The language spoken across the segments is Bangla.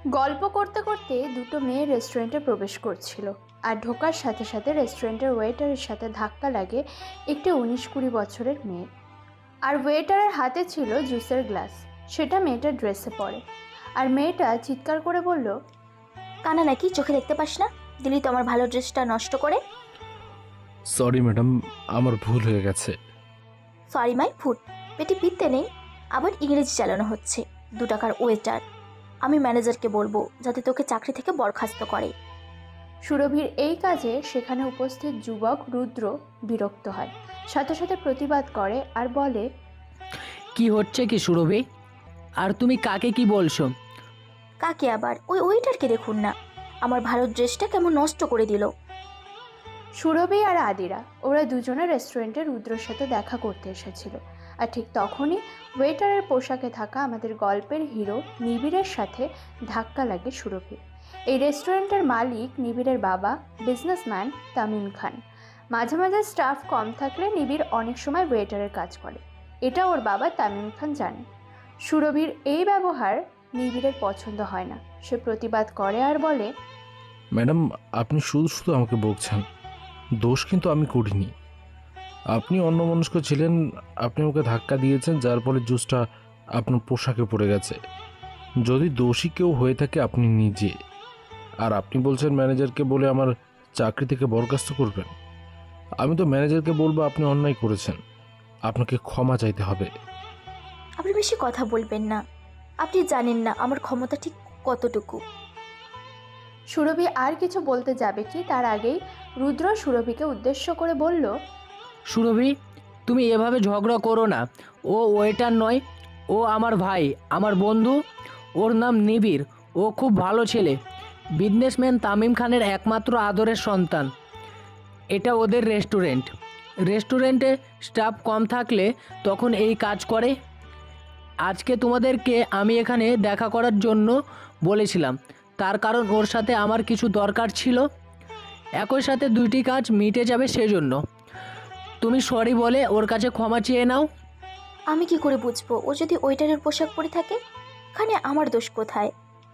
গল্প করতে করতে দুটো মেয়ে রেস্টুরেন্টে প্রবেশ করছিল, আর ঢোকার সাথে সাথে রেস্টুরেন্টের ওয়েটারের সাথে ধাক্কা লাগে একটি 19-20 বছরের মেয়ে। আর ওয়েটারের হাতে ছিল জুসের গ্লাস, সেটা মেয়েটার ড্রেসে পড়ে। আর মেয়েটা চিৎকার করে বলল, কানা নাকি, চোখে দেখতে পাস না? দিলি তো আমার ভালো ড্রেসটা নষ্ট করে। সরি ম্যাডাম, আমার ভুল হয়ে গেছে। সরি মাই ফুড, পেটে পিত্তে নেই, আবার ইংরেজি চালানো হচ্ছে। 2 টাকার ওয়েটার। আমি ম্যানেজারকে বলবো যাতে তোকে চাকরি থেকে বরখাস্ত করে। সুরভির এই কাজে সেখানে উপস্থিত যুবক রুদ্র বিরক্ত হয়, সাথে সাথে প্রতিবাদ করে আর বলে, কি হচ্ছে কি সুরভি? আর তুমি কাকে কি বলছো? কাকে আবার? ওই ওয়েটারকে দেখুন না, আমার ভালো ড্রেসটা কেমন নষ্ট করে দিল। সুরভি আর আদিরা ওরা দুজনে রেস্টুরেন্টে রুদ্রর সাথে দেখা করতে এসেছিল। আর ঠিক তখনই ওয়েটারের পোশাকে থাকা আমাদের গল্পের হিরো নিবিড়ের সাথে ধাক্কা লাগে সুরভির। এই রেস্টুরেন্টের মালিক নিবিড়ের বাবা বিজনেসম্যান তামিম খান। মাঝে মাঝে স্টাফ কম থাকলে নিবিড় অনেক সময় ওয়েটারের কাজ করে, এটা ওর বাবা তামিম খান জানে। সুরভির এই ব্যবহার নিবিড়ের পছন্দ হয় না। সে প্রতিবাদ করে আর বলে, ম্যাডাম, আপনি শুধু শুধু আমাকে বকছেন। দোষ কিন্তু আমি করিনি। আপনি অন্যমনস্ক ছিলেন, আপনি আমাকে ধাক্কা দিয়েছেন, যার ফলে জুসটা আপনার পোশাকে পড়ে গেছে। যদি দোষী কেউ হয়ে থাকে আপনি নিজে। আর আপনি বলছেন ম্যানেজারকে বলে আমার চাকরি থেকে বরখাস্ত করবেন। আমি তো ম্যানেজারকে বলবো আপনি অন্যায় করেছেন, আপনাকে ক্ষমা চাইতে হবে। আপনি বেশি কথা বলবেন না, আপনি জানেন না আমার ক্ষমতা ঠিক কতটুকু। সুরভি আর কিছু বলতে যাবে কি তার আগেই রুদ্র সুরভিকে উদ্দেশ্য করে বলল, সুরভি, তুমি এভাবে ঝগড়া করো না। ও ওয়েটার নয়, ও আমার ভাই, আমার বন্ধু। ওর নাম নিবিড়। ও খুব ভালো ছেলে, বিজনেসম্যান তামিম খানের একমাত্র আদরের সন্তান। এটা ওদের রেস্টুরেন্টে স্টাফ কম থাকলে তখন এই কাজ করে। আজকে তোমাদেরকে আমি এখানে দেখা করার জন্য বলেছিলাম, তার কারণ ওর সাথে আমার কিছু দরকার ছিল। একই সাথে 2টি কাজ মিটে যাবে, সেজন্য তুমি সরি বলে ওর কাছে ক্ষমা চেয়ে নাও। আমি কি করে বুঝবো ও যদি ওয়েটারের পোশাক পরে থাকে? এখানে আমার দোষ কোথায়?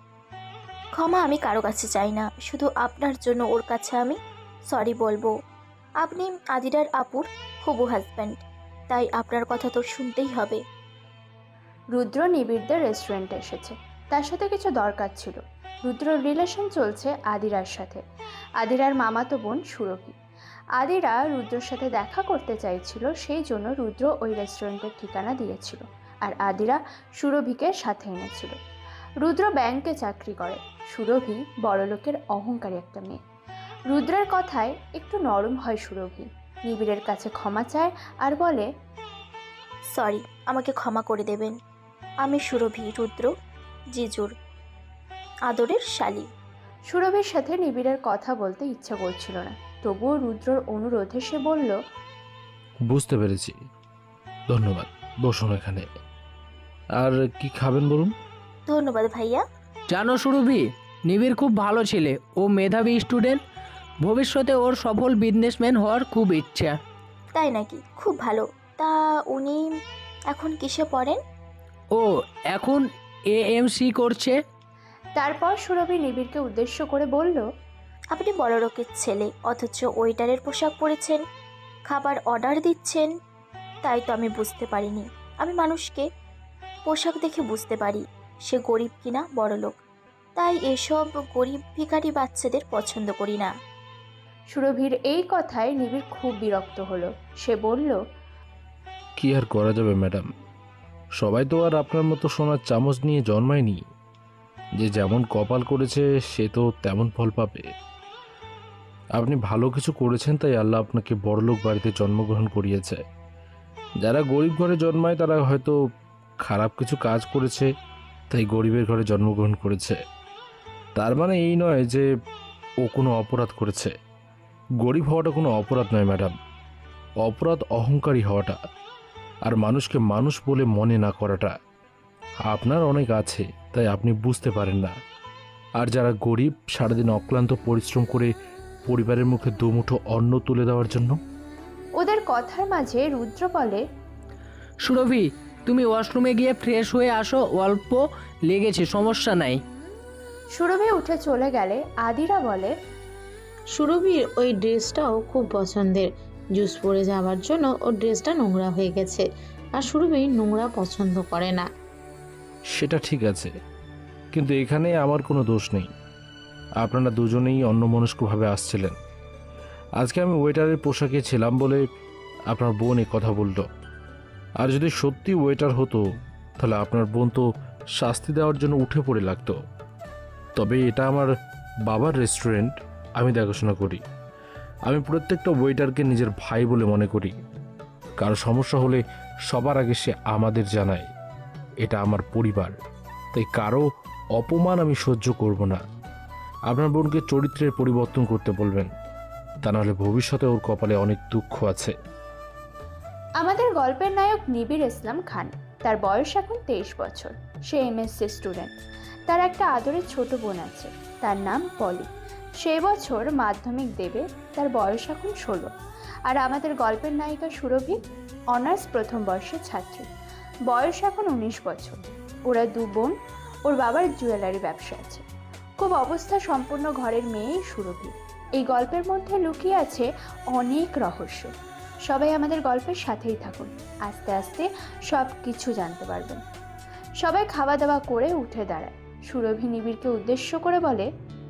ক্ষমা আমি কারো কাছে চাই না, শুধু আপনার জন্য ওর কাছে আমি সরি বলবো। আপনি আদিরার আপুর হবু হাজব্যান্ড, তাই আপনার কথা তো শুনতেই হবে। রুদ্র নিবিড়দের রেস্টুরেন্টে এসেছে, তার সাথে কিছু দরকার ছিল। রুদ্রর রিলেশন চলছে আদিরার সাথে, আদিরার মামাতো বোন সুরভি। আদিরা রুদ্রর সাথে দেখা করতে চাইছিল, সেই জন্য রুদ্র ওই রেস্টুরেন্টের ঠিকানা দিয়েছিল, আর আদিরা সুরভিকে সাথে এনেছিল। রুদ্র ব্যাংকে চাকরি করে, সুরভি বড়লোকের অহংকারী একটা মেয়ে। রুদ্রের কথায় একটু নরম হয় সুরভি, নিবিড়ের কাছে ক্ষমা চায় আর বলে, সরি, আমাকে ক্ষমা করে দেবেন। আমি সুরভি, রুদ্র জিজুর আদরের শালী। সুরভির সাথে নিবিড়ের কথা বলতে ইচ্ছা করছিল না, তবুও রুদ্রর অনুরোধে সে বলল, বুঝতে পেরেছি, ধন্যবাদ। বসুন এখানে। আর কি খাবেন বলুন? ধন্যবাদ ভাইয়া। জানো সুরভি, নিবিড় খুব ভালো ছেলে, ও মেধাবী স্টুডেন্ট। ভবিষ্যতে ওর সফল বিজনেসম্যান হওয়ার খুব ইচ্ছা। তাই নাকি? খুব ভালো। তা উনি এখন কিসে পড়েন? ও এখন এএমসি করছে। তারপর সুরভি নিবিড়কে উদ্দেশ্য করে বলল, আপনি বড় লোকের ছেলে, অথচ ওয়েটারের পোশাক পরেছেন, খাবার অর্ডার দিচ্ছেন। তাই তো আমি বুঝতে পারিনি। আমি মানুষকে পোশাক দেখে বুঝতে পারি সে গরিব কিনা বড় লোক। তাই এসব গরিব ভিখারি বাচ্চাদের পছন্দ করি না। সুরভির এই কথায় নিবিড় খুব বিরক্ত হলো। সে বলল, কি আর করা যাবে ম্যাডাম, সবাই তো আর আপনার মতো সোনার চামচ নিয়ে জন্মায়নি। যে যেমন কপাল করেছে সে তো তেমন ফল পাবে। আপনি ভালো কিছু করেছেন, তাই আল্লাহ আপনাকে বড়লোক বাড়িতে জন্মগ্রহণ করিয়েছে। যারা গরিব ঘরে জন্মায় তারা হয়তো খারাপ কিছু কাজ করেছে, তাই গরিবের ঘরে জন্মগ্রহণ করেছে। তার মানে এই নয় যে ও কোনো অপরাধ করেছে। গরিব হওয়াটা কোনো অপরাধ নয় ম্যাডাম, অপরাধ অহংকারী হওয়াটা, আর মানুষকে মানুষ বলে মনে না করাটা। আপনার অনেক আছে, তাই আপনি বুঝতে পারেন না। আর যারা গরিব, সারাদিন অক্লান্ত পরিশ্রম করে পরিবারের মুখে দুমুঠো অন্ন তুলে দেওয়ার জন্য। ওদের কথার মাঝে রুদ্র বলে, সুরভি, তুমি ওয়াশরুমে গিয়ে ফ্রেশ হয়ে আসো, অল্প লেগেছে, সমস্যা নাই। সুরভি উঠে চলে গেলে আদিরা বলে, সুরভির ওই ড্রেসটাও খুব পছন্দের। জুস পরে যাওয়ার জন্য ওর ড্রেসটা নোংরা হয়ে গেছে, আর সুরভি নোংরা পছন্দ করে না। সেটা ঠিক আছে, কিন্তু এখানে আমার কোনো দোষ নেই। আপনারা দুজনেই অন্যমনস্কভাবে আসছিলেন। আজকে আমি ওয়েটারের পোশাকে ছিলাম বলে আপনার বোন এ কথা বলল। আর যদি সত্যি ওয়েটার হতো তাহলে আপনার বোন তো শাস্তি দেওয়ার জন্য উঠে পড়ে লাগতো। তবে এটা আমার বাবার রেস্টুরেন্ট, আমি দেখাশোনা করি। আমি প্রত্যেকটা ওয়েটারকে নিজের ভাই বলে মনে করি। কারো সমস্যা হলে সবার আগে সে আমাদের জানায়। এটা আমার পরিবার, তাই কারো অপমান আমি সহ্য করব না। আপনার বোনকে চরিত্রের পরিবর্তন করতে বলবেন, তা নাহলে ভবিষ্যতে ওর কপালে অনেক দুঃখ আছে। আমাদের গল্পের নায়ক নিবিড় ইসলাম খান। তার বয়স এখন 23 বছর। সে এমএসসি স্টুডেন্ট। তার একটা আদরের ছোট বোন আছে, তার নাম পলি। সে বছর মাধ্যমিক দেবে। তার বয়স এখন 16। আর আমাদের গল্পের নায়িকা সুরভি অনার্স প্রথম বর্ষের ছাত্রী। বয়স এখন 19 বছর। ওরা দু বোন। ওর বাবার জুয়েলারি ব্যবসা আছে। খুব অবস্থা সম্পন্ন ঘরের মেয়েই সুরভি। এই গল্পের মধ্যে লুকিয়ে আছে অনেক রহস্য। সবাই আমাদের গল্পের সাথেই থাকুন, আস্তে আস্তে সব কিছু জানতে পারবেন। সবাই খাওয়া দাওয়া করে উঠে দাঁড়ায়। সুরভি নিবিড়কে উদ্দেশ্য করে বলে,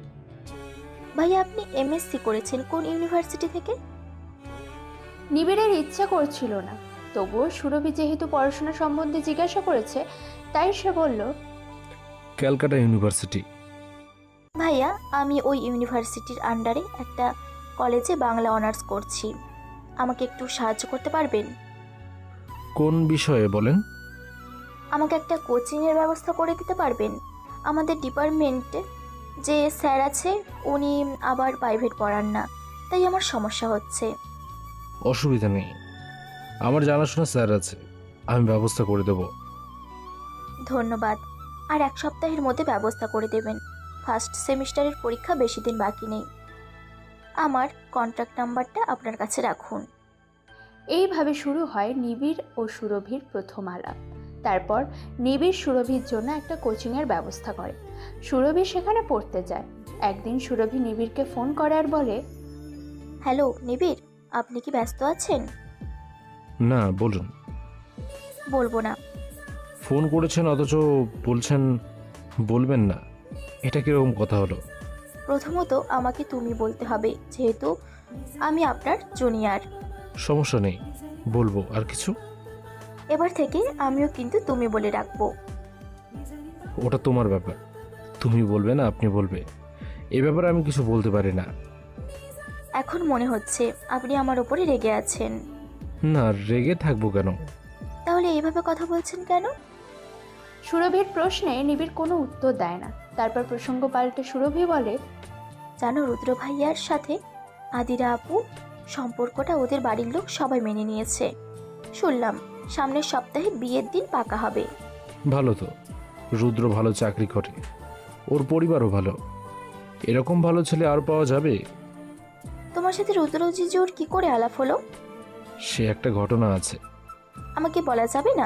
ভাইয়া আপনি এমএসসি করেছেন কোন ইউনিভার্সিটি থেকে? নিবিড়ের ইচ্ছে করছিল না, তবুও সুরভি যেহেতু পড়াশোনা সম্বন্ধে জিজ্ঞাসা করেছে, তাই সে বলল, ক্যালকাটা ইউনিভার্সিটি। ভাইয়া আমি ওই ইউনিভার্সিটির আন্ডারে একটা কলেজে বাংলা অনার্স করছি, আমাকে একটু সাহায্য করতে পারবেন? কোন বিষয়ে বলেন? আমাকে একটা কোচিংয়ের ব্যবস্থা করে দিতে পারবেন? আমাদের ডিপার্টমেন্টে যে স্যার আছে উনি আবার প্রাইভেট পড়ান না, তাই আমার সমস্যা হচ্ছে। অসুবিধা নেই, আমার জানাশোনা স্যার আছে, আমি ব্যবস্থা করে দেব। ধন্যবাদ। আর এক সপ্তাহের মধ্যে ব্যবস্থা করে দেবেন। ফার্স্ট সেমিস্টারের পরীক্ষা বেশি দিন বাকি নেই। আমার কন্ট্যাক্ট নাম্বারটা আপনার কাছে রাখুন। এইভাবে শুরু হয় নিবিড় ও সুরভির প্রথম আলাপ। তারপর নিবিড় সুরভির জন্য একটা কোচিংয়ের ব্যবস্থা করে। সুরভি সেখানে পড়তে যায়। একদিন সুরভি নিবিড়কে ফোন করে আর বলে, হ্যালো নিবিড়, আপনি কি ব্যস্ত আছেন? না, বলুন। বলবো না। ফোন করেছেন অথচ বলছেন বলবেন না, এটা কিরকম কথা হলো? প্রথমত আমাকে তুমি বলতে হবে, যেহেতু আমি আপনার জুনিয়র। সমস্যা নেই, বলবো। আর কিছু? এবার থেকে আমিও কিন্তু তুমি বলে রাখবো। ওটা তোমার ব্যাপার, তুমি বলবে না আপনি বলবে, এ ব্যাপারে আমি কিছু বলতে পারি না। এখন মনে হচ্ছে আপনি আমার ওপরে রেগে আছেন। না, রেগে থাকবো কেন? তাহলে এইভাবে কথা বলছেন কেন? সুরভির প্রশ্নে নিবিড় কোনো উত্তর দেয় না। তারপর প্রসঙ্গ পাল্টে সুরভি বলে, জানো রুদ্র ভাইয়ার সাথে আদিরা আপু সম্পর্কটা ওদের বাড়ির লোক সবাই মেনে নিয়েছে। শুনলাম সামনের সপ্তাহে বিয়ের দিন পাকা হবে। ভালো তো, রুদ্র ভালো চাকরি করে, ওর পরিবারও ভালো। এরকম ভালো ছেলে আর পাওয়া যাবে? তোমার সাথে রুদ্র জিজুর কি করে আলাপ হলো? সে একটা ঘটনা আছে। আমাকে বলা যাবে না?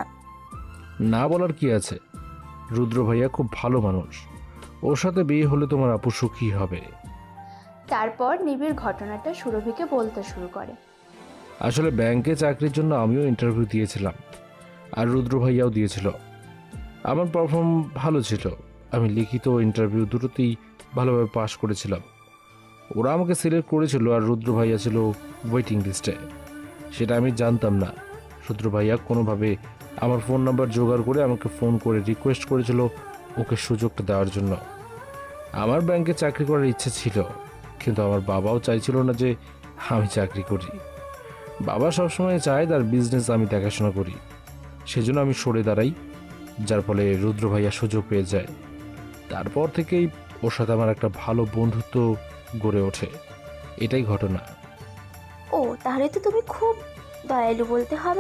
না বলার কি আছে, রুদ্র ভাইয়া খুব ভালো মানুষ, ওর সাথে বিয়ে হলে তোমার আপু সুখী হবে। তারপর নিবিড় ঘটনাটা সুরভিকে বলতে শুরু করে। আসলে ব্যাংকে চাকরির জন্য আমিও ইন্টারভিউ দিয়েছিলাম, আর রুদ্র ভাইয়াও দিয়েছিল। আমার পারফর্ম ভালো ছিল, আমি লিখিত ইন্টারভিউ দুটোতেই ভালোভাবে পাশ করেছিলাম। ওরা আমাকে সিলেক্ট করেছিল, আর রুদ্র ভাইয়া ছিল ওয়েটিং লিস্টে। সেটা আমি জানতাম না। রুদ্র ভাইয়া কোনোভাবে আমার ফোন নাম্বার জোগাড় করে আমাকে ফোন করে রিকোয়েস্ট করেছিল ওকে সুযোগটা দেওয়ার জন্য। আমার ব্যাংকে চাকরি করার ইচ্ছে ছিল, কিন্তু আমার বাবাও চাইছিল না যে আমি চাকরি করি। বাবা সবসময় চায় তার বিজনেস আমি দেখাশোনা করি, সেজন্য আমি সরে দাঁড়াই, যার ফলে রুদ্র ভাইয়া সুযোগ পেয়ে যায়। তারপর থেকেই ওর সাথে আমার একটা ভালো বন্ধুত্ব গড়ে ওঠে। এটাই ঘটনা। ও তাহলে তো তুমি খুব দয়ালু বলতে হবে।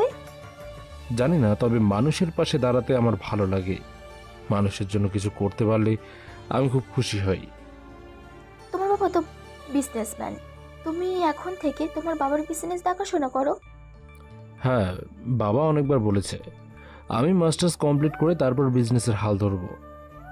জানি না, তবে মানুষের পাশে দাঁড়াতে আমার ভালো লাগে। মানুষের জন্য কিছু করতে পারলে আমি খুব খুশি হই। তোমার বাবা তো বিজনেসম্যান, তুমি এখন থেকে তোমার বাবার বিজনেস দেখাশোনা করো। হ্যাঁ, বাবা অনেকবার বলেছে আমি মাস্টার্স কমপ্লিট করে তারপর বিজনেসের হাল ধরবো।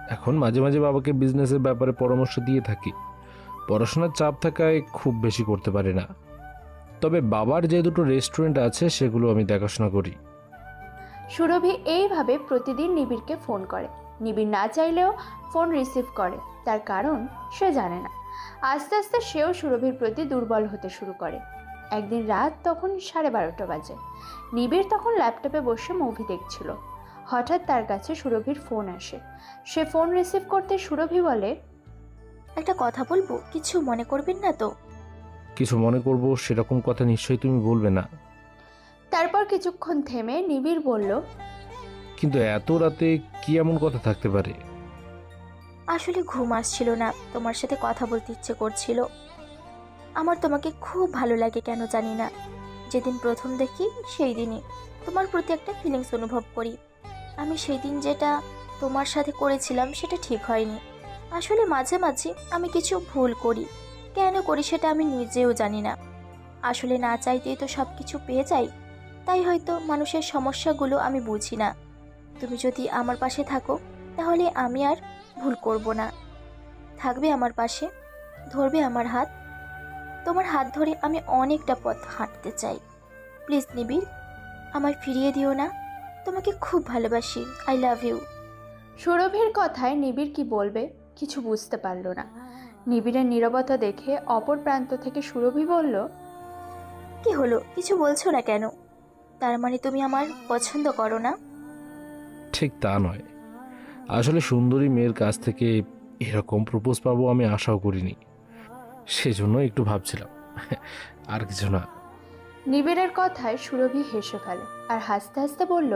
এখন মাঝে মাঝে বাবাকে বিজনেসের ব্যাপারে পরামর্শ দিয়ে থাকি। পড়াশোনার চাপ থাকায় খুব বেশি করতে পারি না। তবে বাবার যে দুটো রেস্টুরেন্ট আছে সেগুলো আমি দেখাশোনা করি। সুরভি এইভাবে প্রতিদিন নিবিড়কে ফোন করে। নিবিড় না চাইলেও ফোন রিসিভ করে, তার কারণ সে জানে না। আস্তে আস্তে সেও সুরভির প্রতি দুর্বল হতে শুরু করে। একদিন রাত তখন 12:30 বাজে। নিবিড় তখন ল্যাপটপে বসে মুভি দেখছিল। হঠাৎ তার কাছে সুরভির ফোন আসে। সে ফোন রিসিভ করতে সুরভি বলে, একটা কথা বলবো, কিছু মনে করবেন না তো? কিছু মনে করব সেরকম কথা নিশ্চয়ই তুমি বলবে না। তারপর কিছুক্ষণ থেমে নিবিড় বলল, কিন্তু এত রাতে কি এমন কথা থাকতে পারে? আসলে ঘুম আসছিল না, তোমার সাথে কথা বলতে ইচ্ছে করছিল। আমার তোমাকে খুব ভালো লাগে কেন জানি না। যেদিন প্রথম দেখি সেই দিনই তোমার প্রতি একটা ফিলিংস অনুভব করি। আমি সেই দিন যেটা তোমার সাথে করেছিলাম সেটা ঠিক হয়নি। আসলে মাঝে মাঝে আমি কিছু ভুল করি, কেন করি সেটা আমি নিজেও জানি না। আসলে না চাইতেই তো সব কিছু পেয়ে যাই, তাই হয়তো মানুষের সমস্যাগুলো আমি বুঝি না। তুমি যদি আমার পাশে থাকো তাহলে আমি আর ভুল করব না। থাকবে আমার পাশে, ধরবে আমার হাত। তোমার হাত ধরে আমি অনেকটা পথ হাঁটতে চাই। প্লিজ নিবিড়, আমায় ফিরিয়ে দিও না। তোমাকে খুব ভালোবাসি। I love you. সুরভির কথায় নিবিড় কি বলবে কিছু বুঝতে পারল না। নিবিড়ের নীরবতা দেখে অপর প্রান্ত থেকে সুরভি বলল, কি হলো, কিছু বলছো না কেন? তার মানে তুমি আমার পছন্দ করো না? ঠিক তা নয়। আসলে সুন্দরী মেয়ের কাছ থেকে এরকম প্রপোজ পাবো আমি আশাও করিনি, সেজন্য একটু ভাবছিলাম, আর কিছু না। নিবিড়ের কথায় সুরভি হেসে ফেলে আর হাসতে হাসতে বলল,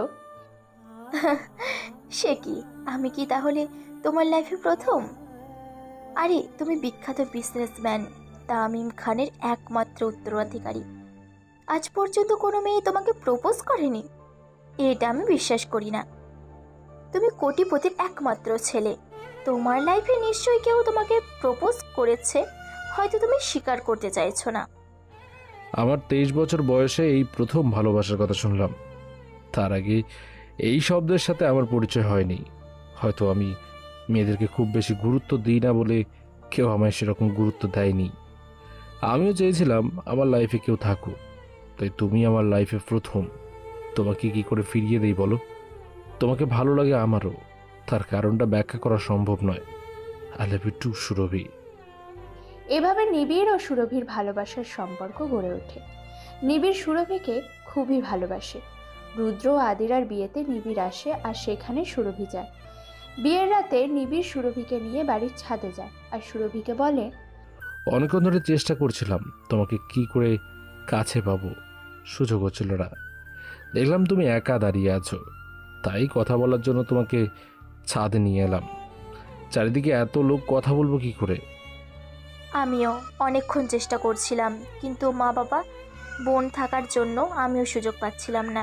সে কি, আমি কি তাহলে তোমার লাইফে প্রথম? আরে তুমি বিখ্যাত বিজনেসম্যান তামিম খানের একমাত্র উত্তরাধিকারী। আজ পর্যন্ত কোনো মেয়ে তোমাকে প্রপোজ করেনি? এটা আমি বিশ্বাস করি না। তুমি কোটিপতির একমাত্র ছেলে, তোমার লাইফে নিশ্চয়ই কেউ তোমাকে প্রপোজ করেছে, হয়তো তুমি স্বীকার করতে চাইছো না। আমার 23 বছর বয়সে এই প্রথম ভালোবাসার কথা শুনলাম। তার আগে এই শব্দের সাথে আমার পরিচয় হয়নি। হয়তো আমি মেয়েদেরকে খুব বেশি গুরুত্ব দিই না বলে কেউ আমায় সেরকম গুরুত্ব দেয়নি। আমিও চেয়েছিলাম আমার লাইফে কেউ থাকুক, তাই তুমি আমার লাইফে প্রথম। তোমাকে কি করে ফিরিয়ে দেই বলো? তোমাকে ভালো লাগে আমারও, তার কারণটা ব্যাখ্যা করা সম্ভব নয়। I love you too Surabhi. এভাবে নিবিড় ও সুরভির ভালোবাসার সম্পর্ক গড়ে ওঠে। নিবিড় সুরভিকে খুবই ভালোবাসে। রুদ্র ও আদিরার বিয়েতে নিবিড় আসে আর সেখানে সুরভি যায়। বিয়ের রাতে নিবিড় সুরভিকে নিয়ে বাড়ির ছাদে যায় আর সুরভিকে বলে, অনেকক্ষণ ধরে চেষ্টা করছিলাম তোমাকে কি করে কাছে পাবো, সুযোগ হচ্ছিল না। দেখলাম তুমি একা দাঁড়িয়ে আছো, তাই কথা বলার জন্য তোমাকে ছাদে নিয়ে এলাম। চারিদিকে এত লোক, কথা বলবো কি করে? আমিও অনেকক্ষণ চেষ্টা করছিলাম, কিন্তু মা বাবা বোন থাকার জন্য আমিও সুযোগ পাচ্ছিলাম না।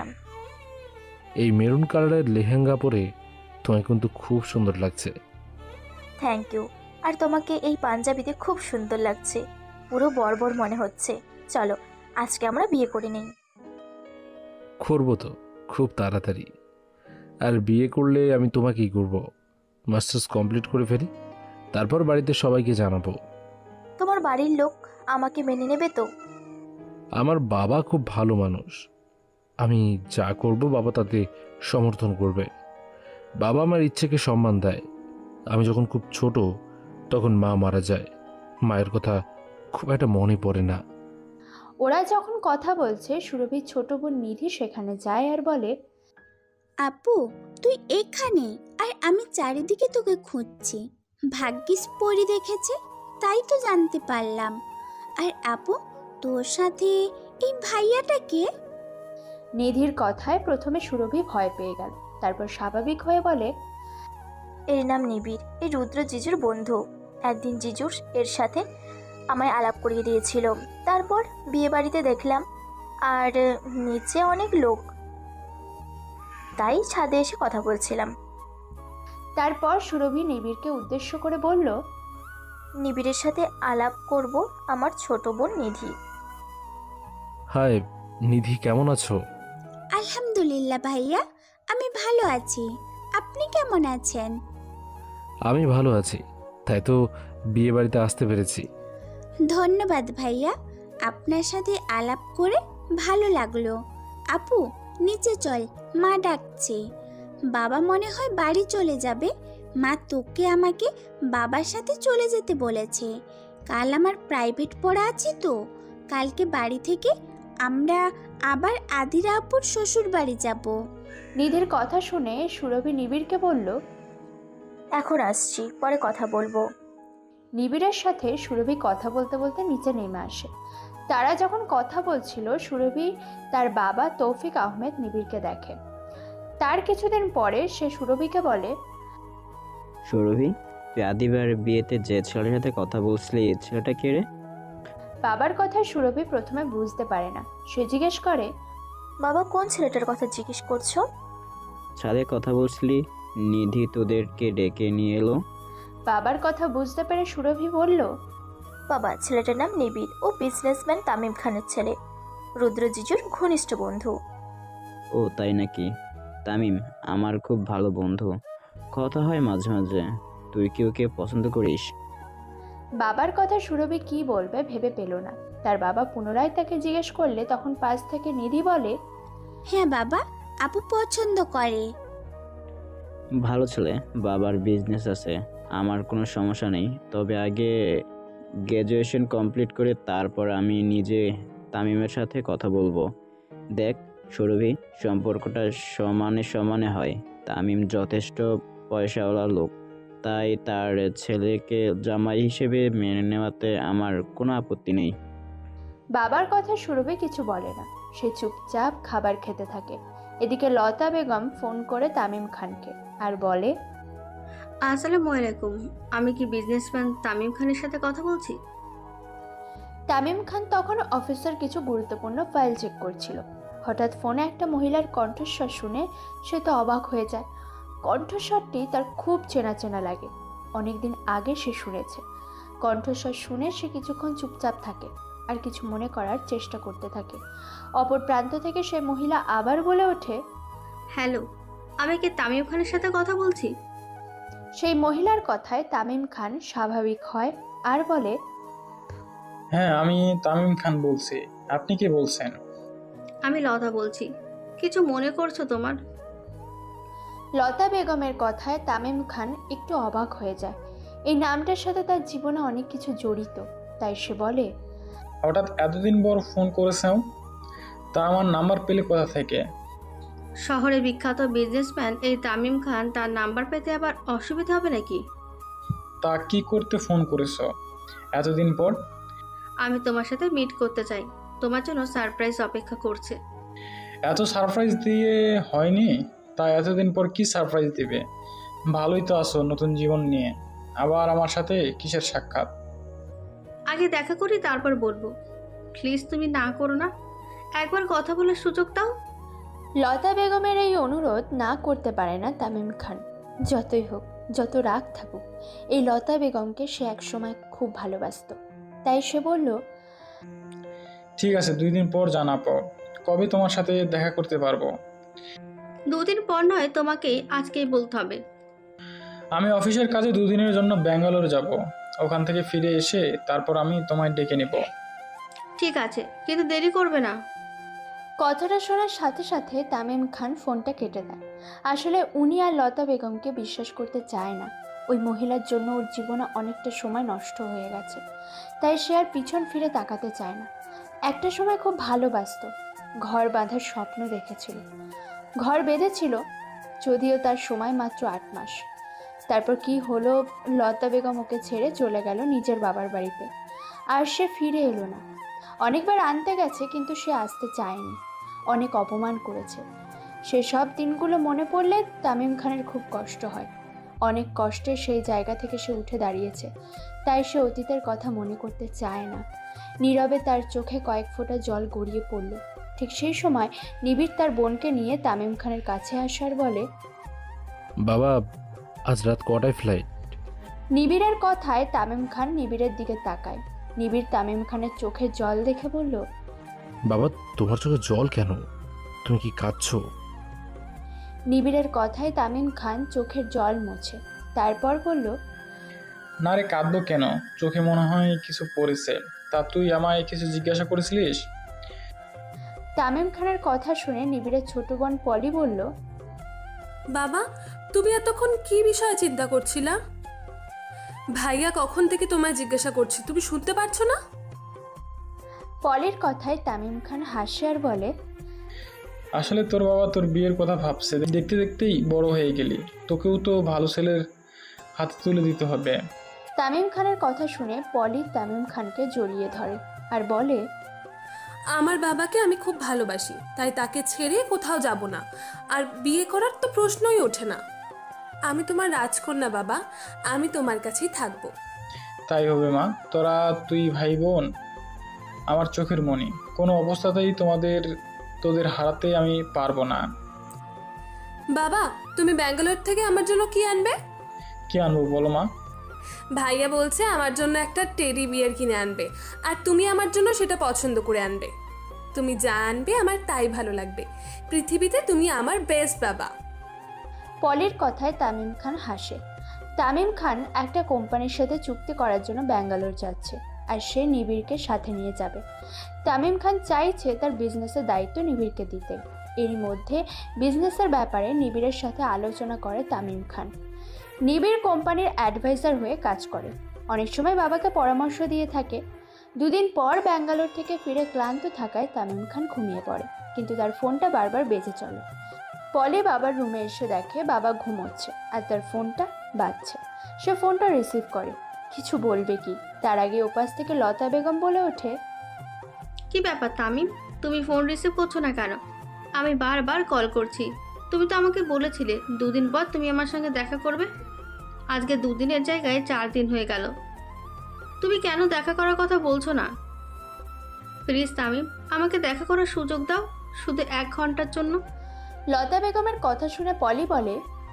এই মেরুন কালারের লেহেঙ্গা পরে তোমায় কিন্তু খুব সুন্দর লাগছে। Thank you. আর তোমাকে এই পাঞ্জাবিতে খুব সুন্দর লাগছে, পুরো বর্বর মনে হচ্ছে। চলো আজকে আমরা বিয়ে করে নিই। করবো তো খুব তাড়াতাড়ি। আর বিয়ে করলে আমি তোমাকেই করব। মাস্টার্স কমপ্লিট করে ফেলি, তারপর বাড়িতে সবাইকে জানাবো। তোমার বাড়ির লোক আমাকে মেনে নেবে তো? আমার বাবা খুব ভালো মানুষ, আমি যা করব বাবা তাতে সমর্থন করবে। বাবা আমার ইচ্ছেকে সম্মান দেয়। আমি যখন খুব ছোট তখন মা মারা যায়, মায়ের কথা খুব একটা মনে পড়ে না। ওরা যখন কথা বলছে সুরভির ছোট বোন নিধি সেখানে যায় আর বলে, আপু, তুই এখানে? আর আমি চারিদিকে তোকে খুঁজছি। ভাগ্যিস পরি দেখেছে, তাই তো জানতে পারলাম। আর আপু, তোর সাথে এই ভাইয়াটা কে? নিধির কথায় প্রথমে সুরভি ভয় পেয়ে গেল, তারপর স্বাভাবিক হয়ে বলে, এর নাম নিবিড়, এই রুদ্র জিজুর বন্ধু। একদিন জিজুর এর সাথে আমায় আলাপ করিয়ে দিয়েছিল, তারপর বিয়ে বাড়িতে দেখলাম, আর নিচে অনেক লোক, তাই ছাদে এসে কথা বলছিলাম। তারপর সুরভি নিবিড়কে উদ্দেশ্য করে বলল, নিবিড়ের সাথে আলাপ করব আমার ছোট বোন নিধি। হাই নিধি, কেমন আছো? আলহামদুলিল্লাহ ভাইয়া, আমি ভালো আছি। আপনি কেমন আছেন? আমি ভালো আছি, তাই তো বিয়ে বাড়িতে আসতে পেরেছি। ধন্যবাদ ভাইয়া, আপনার সাথে আলাপ করে ভালো লাগলো। আপু নিচে চল, মা ডাকছে। বাবা মনে হয় বাড়ি চলে যাবে। মা তোকে আমাকে বাবার সাথে চলে যেতে বলেছে। কাল আমার প্রাইভেট পড়া আছে তো, কালকে বাড়ি থেকে আমরা আবার আদিরা আপুর শ্বশুর বাড়ি যাব। নিধির কথা শুনে সুরভি নিবিড়কে বলল। এখন আসছি, পরে কথা বলবো। নিবিড়ের সাথে সুরভি কথা বলতে বলতে নিচে নেমে আসে। তারা যখন কথা বলছিল, সুরভি তার বাবা তৌফিক আহমেদ নিবিড়কে দেখে। তার কিছুদিন পরে সে সুরভিকে বলে, সুরভি, তুই আদিবার বিয়েতে যে ছেলের সাথে কথা বলছিলি, ছেলেটা কে রে? বাবার কথা সুরভি প্রথমে বুঝতে পারে না। সে জিজ্ঞেস করে, বাবা কোন ছেলেটার কথা জিজ্ঞেস করছো? ছাদে কথা বলছিলি, নিধি তোদেরকে ডেকে নিয়ে এলো। বাবার কথা বুঝতে পেরে সুরভি বলল, বাবা, ছেলেটার নাম নিবিড়, ও বিজনেসম্যান তামিম খানের ছেলে, রুদ্র জিজুর ঘনিষ্ঠ বন্ধু। ও তাই নাকি? তামিম আমার খুব ভালো বন্ধু, কথা হয় মাঝে মাঝে। তুই কি ওকে পছন্দ করিস? বাবার কথা সুরভি কি বলবে ভেবে পেল না। তার বাবা পুনরায় তাকে জিজ্ঞেস করলে তখন পাশ থেকে নিধি বলে, হ্যাঁ বাবা, আপু পছন্দ করে। ভালো ছেলে, বাবার বিজনেস আছে, আমার কোনো সমস্যা নেই। তবে আগে গ্র্যাজুয়েশন কমপ্লিট করে তারপর আমি নিজে তামিমের সাথে কথা বলবো। দেখ সুরভি, সম্পর্কটা সমানে সমানে হয়। তামিম যথেষ্ট পয়সাওয়ালা লোক, তাই তার ছেলেকে জামাই হিসেবে মেনে নেওয়াতে আমার কোনো আপত্তি নেই। বাবার কথা সুরভি কিছু বলে না। সে চুপচাপ খাবার খেতে থাকে। এদিকে লতা বেগম ফোন করে তামিম খানকে আর বলে, আসসালামু আলাইকুম, আমি কি বিজনেসম্যান তামিম খানের সাথে কথা বলছি? তামিম খান তখন অফিসের কিছু গুরুত্বপূর্ণ ফাইল চেক করছিল। হঠাৎ ফোনে একটা মহিলার কণ্ঠস্বর শুনে সে তো অবাক হয়ে যায়। কণ্ঠস্বরটি তার খুব চেনা চেনা লাগে। অনেকদিন আগে সে শুনেছে। কণ্ঠস্বর শুনে সে কিছুক্ষণ চুপচাপ থাকে আর কিছু মনে করার চেষ্টা করতে থাকে। অপর প্রান্ত থেকে সে মহিলা আবার বলে ওঠে, হ্যালো, আমি কি তামিম খানের সাথে কথা বলছি? সেই মহিলার কথায় তামিম খান স্বাভাবিক হয় আর বলে, হ্যাঁ, আমি তামিম খান বলছি। আপনি কি বলছেন? আমি লতা বলছি। কিছু মনে করছো তোমার? লতা বেগমের কথায় তামিম খান একটু অবাক হয়ে যায়। এই নামটার সাথে তার জীবনে অনেক কিছু জড়িত। তাই সে বলে, হঠাৎ এতদিন পর ফোন করেছেন, তা আমার নাম্বার পেলে কোথা থেকে? শহরে বিখ্যাত বিজনেসম্যান এই তামিম খান, তার নাম্বার পেতে আবার অসুবিধা হবে নাকি? তা কি করতে ফোন করেছো এতদিন পর? আমি তোমার সাথে মিট করতে চাই, তোমার জন্য সারপ্রাইজ অপেক্ষা করছে। এত সারপ্রাইজ দিয়ে হয়নি, তা এতদিন পর কি সারপ্রাইজ দিবে? ভালোই তো আছো নতুন জীবন নিয়ে, আবার আমার সাথে কিসের সাক্ষাৎ? আগে দেখা করি তারপর বলবো। প্লিজ তুমি না করো না, একবার কথা বলার সুযোগ দাও। লতা বেগমের এই অনুরোধ না করতে পারে না তামিম খান। যতই হোক, যত রাগ থাকুক, এই লতা বেগমকে সে একসময় খুব ভালোবাসত। তাই সে বলল, ঠিক আছে, 2 দিন পর জানাবো কবে তোমার সাথে দেখা করতে পারবো। 2 দিন পর নয়, তোমাকে আজকেই বলতে হবে। আমি অফিসের কাজে 2 দিনের জন্য ব্যাঙ্গালোর যাব। ওখান থেকে ফিরে এসে তারপর আমি তোমায় ডেকে নেব। ঠিক আছে, কিন্তু দেরি করবে না। কথাটা শোনার সাথে সাথে তামিম খান ফোনটা কেটে দেয়। আসলে উনি আর লতা বেগমকে বিশ্বাস করতে চায় না। ওই মহিলার জন্য ওর জীবনে অনেকটা সময় নষ্ট হয়ে গেছে। তাই সে আর পিছন ফিরে তাকাতে চায় না। একটা সময় খুব ভালোবাসত, ঘর বাঁধার স্বপ্ন দেখেছিল, ঘর বেঁধেছিল, যদিও তার সময় মাত্র 8 মাস। তারপর কি হলো, লতা বেগম ওকে ছেড়ে চলে গেল নিজের বাবার বাড়িতে। আর সে ফিরে এলো না। অনেকবার আনতে গেছে, কিন্তু সে আসতে চায়নি। অনেক অপমান করেছে। সেসব দিনগুলো মনে পড়লে তামিম খানের খুব কষ্ট হয়। অনেক কষ্টে সেই জায়গা থেকে সে উঠে দাঁড়িয়েছে। তাই সে অতীতের কথা মনে করতে চায় না। নীরবে তার চোখে কয়েক ফোঁটা জল গড়িয়ে পড়ল। ঠিক সেই সময় নিবিড় তার বোনকে নিয়ে তামিম খানের কাছে আসার বলে, বাবা, আজ রাত কটায় ফ্লাইট? নিবিড়ের কথায় তামিম খান নিবিড়ের দিকে তাকায়। নিবিড় তামিম খানের চোখে জল দেখে বলল, বাবা, তোমার চোখে জল কেন? তুমি কি কাঁদছো? নিবিড়ের কথায় তামিম খান চোখের জল মোছে। তারপর বলল, না রে, কাঁদবো কেন? চোখে মনে হয় কিছু পড়েছে। তা তুই আমায় কিছু জিজ্ঞাসা করেছিলিস? তামিম খানের কথা শুনে নিবিড়ের ছোট বোন পলি বলল, বাবা, তুমি এতক্ষণ কি বিষয়ে চিন্তা করছিলা? ভাইয়া কখন থেকে তোমায় জিজ্ঞাসা করছি, তুমি শুনতে পারছো না? পলির কথায় তামিম খান হাসে আর বলে, আসলে তোর বাবা তোর বিয়ের কথা ভাবছে। দেখতে দেখতেই বড় হয়ে গেলি, তোকেও তো ভালো ছেলের হাতে তুলে দিতে হবে। তামিম খানের কথা শুনে পলি তামিম খানকে জড়িয়ে ধরে আর বলে, আমার বাবাকে আমি খুব ভালোবাসি, তাই তাকে ছেড়ে কোথাও যাব না। আর বিয়ে করার তো প্রশ্নই ওঠে না। আমি তোমার রাজকন্যা বাবা, আমি তোমার কাছেই থাকবো। তাই হবে মা। তুই ভাই বোন আমার চোখের মণি। কোনো অবস্থাতেই তোদের হারাতে আমি পারবো না। বাবা, তুমি ব্যাঙ্গালোর থেকে আমার জন্য কি আনবে? কি আনবো বলো মা? ভাইয়া বলছে আমার জন্য একটা টেডি বিয়ার কিনে আনবে, আর তুমি আমার জন্য সেটা পছন্দ করে আনবে। তুমি যা আনবে আমার তাই ভালো লাগবে। পৃথিবীতে তুমি আমার বেস্ট বাবা। পলির কথায় তামিম খান হাসে। তামিম খান একটা কোম্পানির সাথে চুক্তি করার জন্য ব্যাঙ্গালোর যাচ্ছে, আর সে নিবিড়কে সাথে নিয়ে যাবে। তামিম খান চাইছে তার বিজনেসের দায়িত্ব নিবিড়কে দিতে। এরই মধ্যে বিজনেসের ব্যাপারে নিবিড়ের সাথে আলোচনা করে তামিম খান। নিবিড় কোম্পানির অ্যাডভাইজার হয়ে কাজ করে, অনেক সময় বাবাকে পরামর্শ দিয়ে থাকে। দুদিন পর ব্যাঙ্গালোর থেকে ফিরে ক্লান্ত থাকায় তামিম খান ঘুমিয়ে পড়ে, কিন্তু তার ফোনটা বারবার বেজে চলে। পলি বাবার রুমে এসে দেখে বাবা ঘুমোচ্ছে আর তার ফোনটা বাজছে। সে ফোনটা রিসিভ করে। কিছু বলবে কি, তার আগে ওপাশ থেকে লতা বেগম বলে ওঠে, কি ব্যাপার তামিম, তুমি ফোন রিসিভ করছো না কেন? আমি বারবার কল করছি। তুমি তো আমাকে বলেছিলে 2 দিন পর তুমি আমার সঙ্গে দেখা করবে। আজকে 2 দিনের জায়গায় 4 দিন হয়ে গেল। তুমি কেন দেখা করার কথা বলছো না? প্লিজ তামিম, আমাকে দেখা করার সুযোগ দাও, শুধু 1 ঘন্টার জন্য। লতা বেগমের কথা শুনে পলি বলে,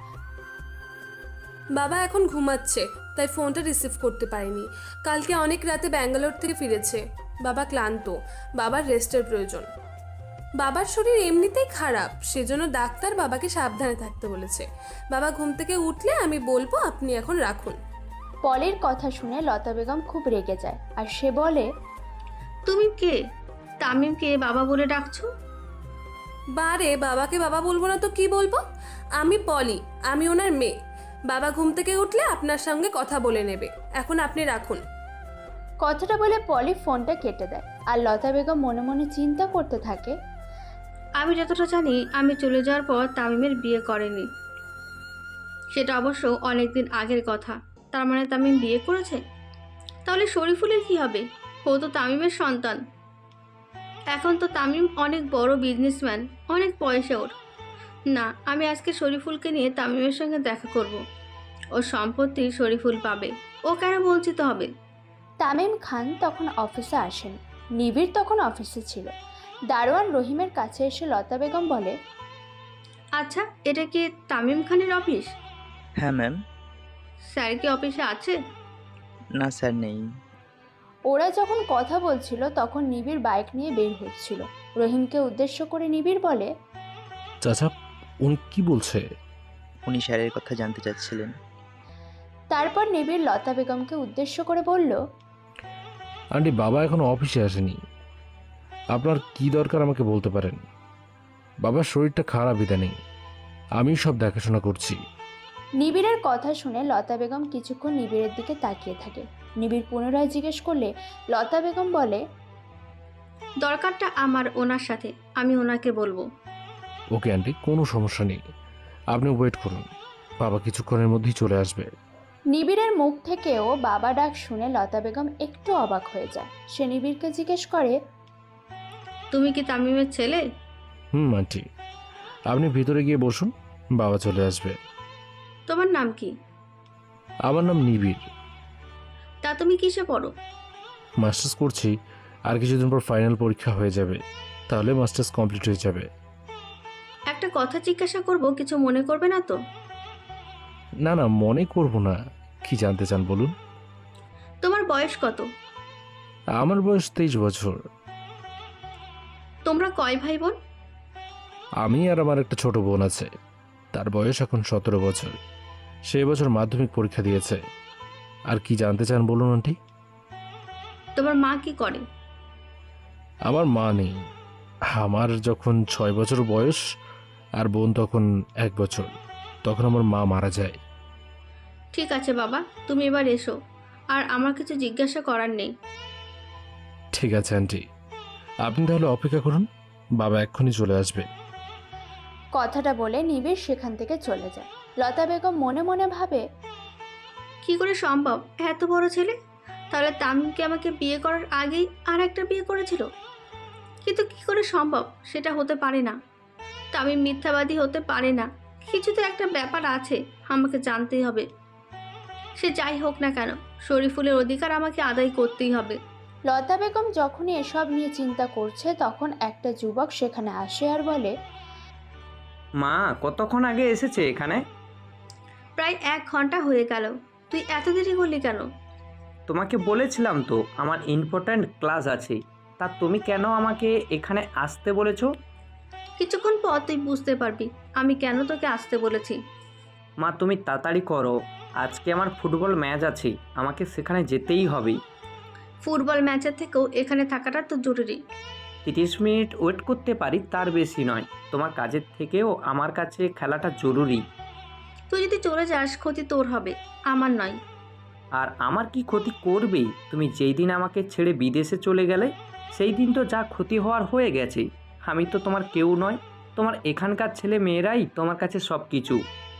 বাবা এখন ঘুমাচ্ছে, তাই ফোনটা রিসিভ করতে পারিনি। কালকে অনেক রাতে ব্যাঙ্গালোর থেকে ফিরেছে। বাবা ক্লান্ত, বাবার রেস্টের প্রয়োজন। বাবার শরীর এমনিতেই খারাপ, সেজন্য ডাক্তার বাবাকে সাবধানে থাকতে বলেছে। বাবা ঘুম থেকে উঠলে আমি বলবো, আপনি এখন রাখুন। পলির কথা শুনে লতা বেগম খুব রেগে যায় আর সে বলে, তুমি কে? তামিমকে বাবা বলে ডাকছো? বারে, বাবাকে বাবা বলবো না তো কি বলবো? আমি পলি, আমি ওনার মেয়ে। বাবা ঘুম থেকে উঠলে আপনার সঙ্গে কথা বলে নেবে। এখন আপনি রাখুন। কথাটা বলে পলি ফোনটা কেটে দেয় আর লতা বেগম মনে মনে চিন্তা করতে থাকে, আমি যতটা জানি আমি চলে যাওয়ার পর তামিমের বিয়ে করেনি। সেটা অবশ্য অনেক দিন আগের কথা। তার মানে তামিম বিয়ে করেছে? তাহলে শরীফুলের কি হবে? ও তো তামিমের সন্তান। এখন তো তামিম অনেক বড় বিজনেসম্যান, অনেক পয়সা ওর। না, আমি আজকে শরীফুলকে নিয়ে তামিমের সঙ্গে দেখা করব। ওর সম্পত্তি শরীফুল পাবে, ও কেন বঞ্চিত হবে? তামিম খান তখন অফিসে আসেন। নিবিড় তখন অফিসে ছিল। দারোয়ান রহিমের কাছে এসে লতা বেগম বলে, আচ্ছা, এটা কি তামিম খানের অফিস? হ্যাঁ ম্যাম। স্যার কি অফিসে আছে? না স্যার, নেই। ওরা যখন কথা বলছিল তখন নিবিড় বাইক নিয়ে বের হচ্ছিল। রহিমকে উদ্দেশ্য করে নিবিড় বলে, চাচা, উনি কি বলছে? উনি স্যারের কথা জানতে চাচ্ছিলেন। তারপর নিবিড় লতা বেগমকে উদ্দেশ্য করে বলল, আন্টি, বাবা এখনো অফিসে আসেনি। আপনার কি দরকার আমাকে বলতে পারেন। বাবার শরীরটা খারাপ, ইদানিং আমি সব দেখাশোনা করছি। নিবিড়ের কথা শুনে লতা বেগম কিছুক্ষণ নিবিড়ের দিকে তাকিয়ে থাকে। নিবিড় পুনরায় জিজ্ঞেস করলে লতা বেগম বলে, দরকারটা আমার ওনার সাথে, আমি ওনাকে বলবো। ওকে আন্টি, কোনো সমস্যা নেই, আপনি ওয়েট করুন, বাবা কিছুক্ষণের মধ্যেই চলে আসবে। নিবিড়ের মুখ থেকেও বাবা ডাক শুনে লতা বেগম একটু অবাক হয়ে যায়। সে নিবিড়কে জিজ্ঞেস করে, তুমি কি তামিমের ছেলে? আন্টি, আপনি ভিতরে গিয়ে বসুন, বাবা চলে আসবে। তোমার নাম কি? আমার নাম নিবিড়। তা তুমি কিসে পড়ো? মাস্টার্স করছি, আর কিছুদিন পর ফাইনাল পরীক্ষা হয়ে যাবে, তাহলে মাস্টার্স কমপ্লিট হয়ে যাবে। একটা কথা জিজ্ঞাসা করব, কিছু মনে করবে না তো? না না, মনে করব না। কি জানতে চান বলুন। তোমার বয়স কত? আমার বয়স 23 বছর। তোমরা কয় ভাই বোন? আমি আর আমার একটা ছোট বোন আছে, তার বয়স এখন 17 বছর। সে এবছর মাধ্যমিক পরীক্ষা দিয়েছে। আর কি জানতে চান বলুন আন্টি? তোমার মা কি করে? আমার মা নেই। আমার যখন 6 বছর বয়স আর বোন তখন 1 বছর, তখন আমার মা মারা যায়। ঠিক আছে বাবা, তুমি এবার এসো। আর আমার কিছু জিজ্ঞাসা করার নেই। ঠিক আছে আন্টি, আপনি তাহলে অপেক্ষা করুন, বাবা এক্ষুনি চলে আসবে। কথাটা বলে নিবিড় সেখান থেকে চলে যায়। লতা বেগম মনে মনে ভাবে, কি করে সম্ভব এত বড় ছেলে? তাহলে তামিমকে আমাকে বিয়ে করার আগেই আর একটা বিয়ে করেছিল। কিন্তু কি করে সম্ভব? সেটা হতে পারে না। তামিম মিথ্যাবাদী হতে পারে না। কিছু তো একটা ব্যাপার আছে, আমাকে জানতেই হবে। সে যাই হোক না কেন, শরীফুলের অধিকার আমাকে আদায় করতেই হবে। লতা বেগম যখনই এসব নিয়ে চিন্তা করছে তখন একটা যুবক সেখানে আসে আর বলে, মা কতক্ষণ আগে এসেছে এখানে? প্রায় 1 ঘন্টা হয়ে গেল। তুই এত দেরি করলি কেন? তোমাকে বলেছিলাম তো আমার ইম্পর্ট্যান্ট ক্লাস আছে, তা তুমি কেন আমাকে এখানে আসতে বলেছো? কিছুক্ষণ পর তুই বুঝতে পারবি আমি কেন তোকে আসতে বলেছি। মা তুমি তাড়াতাড়ি করো, আজকে আমার ফুটবল ম্যাচ আছে, আমাকে সেখানে যেতেই হবে। ফুটবল ম্যাচের থেকেও এখানে থাকাটা তো জরুরি। 30 মিনিট ওয়েট করতে পারি, তার বেশি নয়। তোমার কাজের থেকেও আমার কাছে খেলাটা জরুরি। তুই যদি চলে যাস ক্ষতি তোর হবে, আমার নয়। আর আমার কি ক্ষতি করবে? তুমি যেই দিন আমাকে ছেড়ে বিদেশে চলে গেলে সেই দিন তো যা ক্ষতি হওয়ার হয়ে গেছে। আমি তো তোমার কেউ নয়, তোমার এখানকার ছেলে মেয়েরাই তোমার কাছে সব কিছু।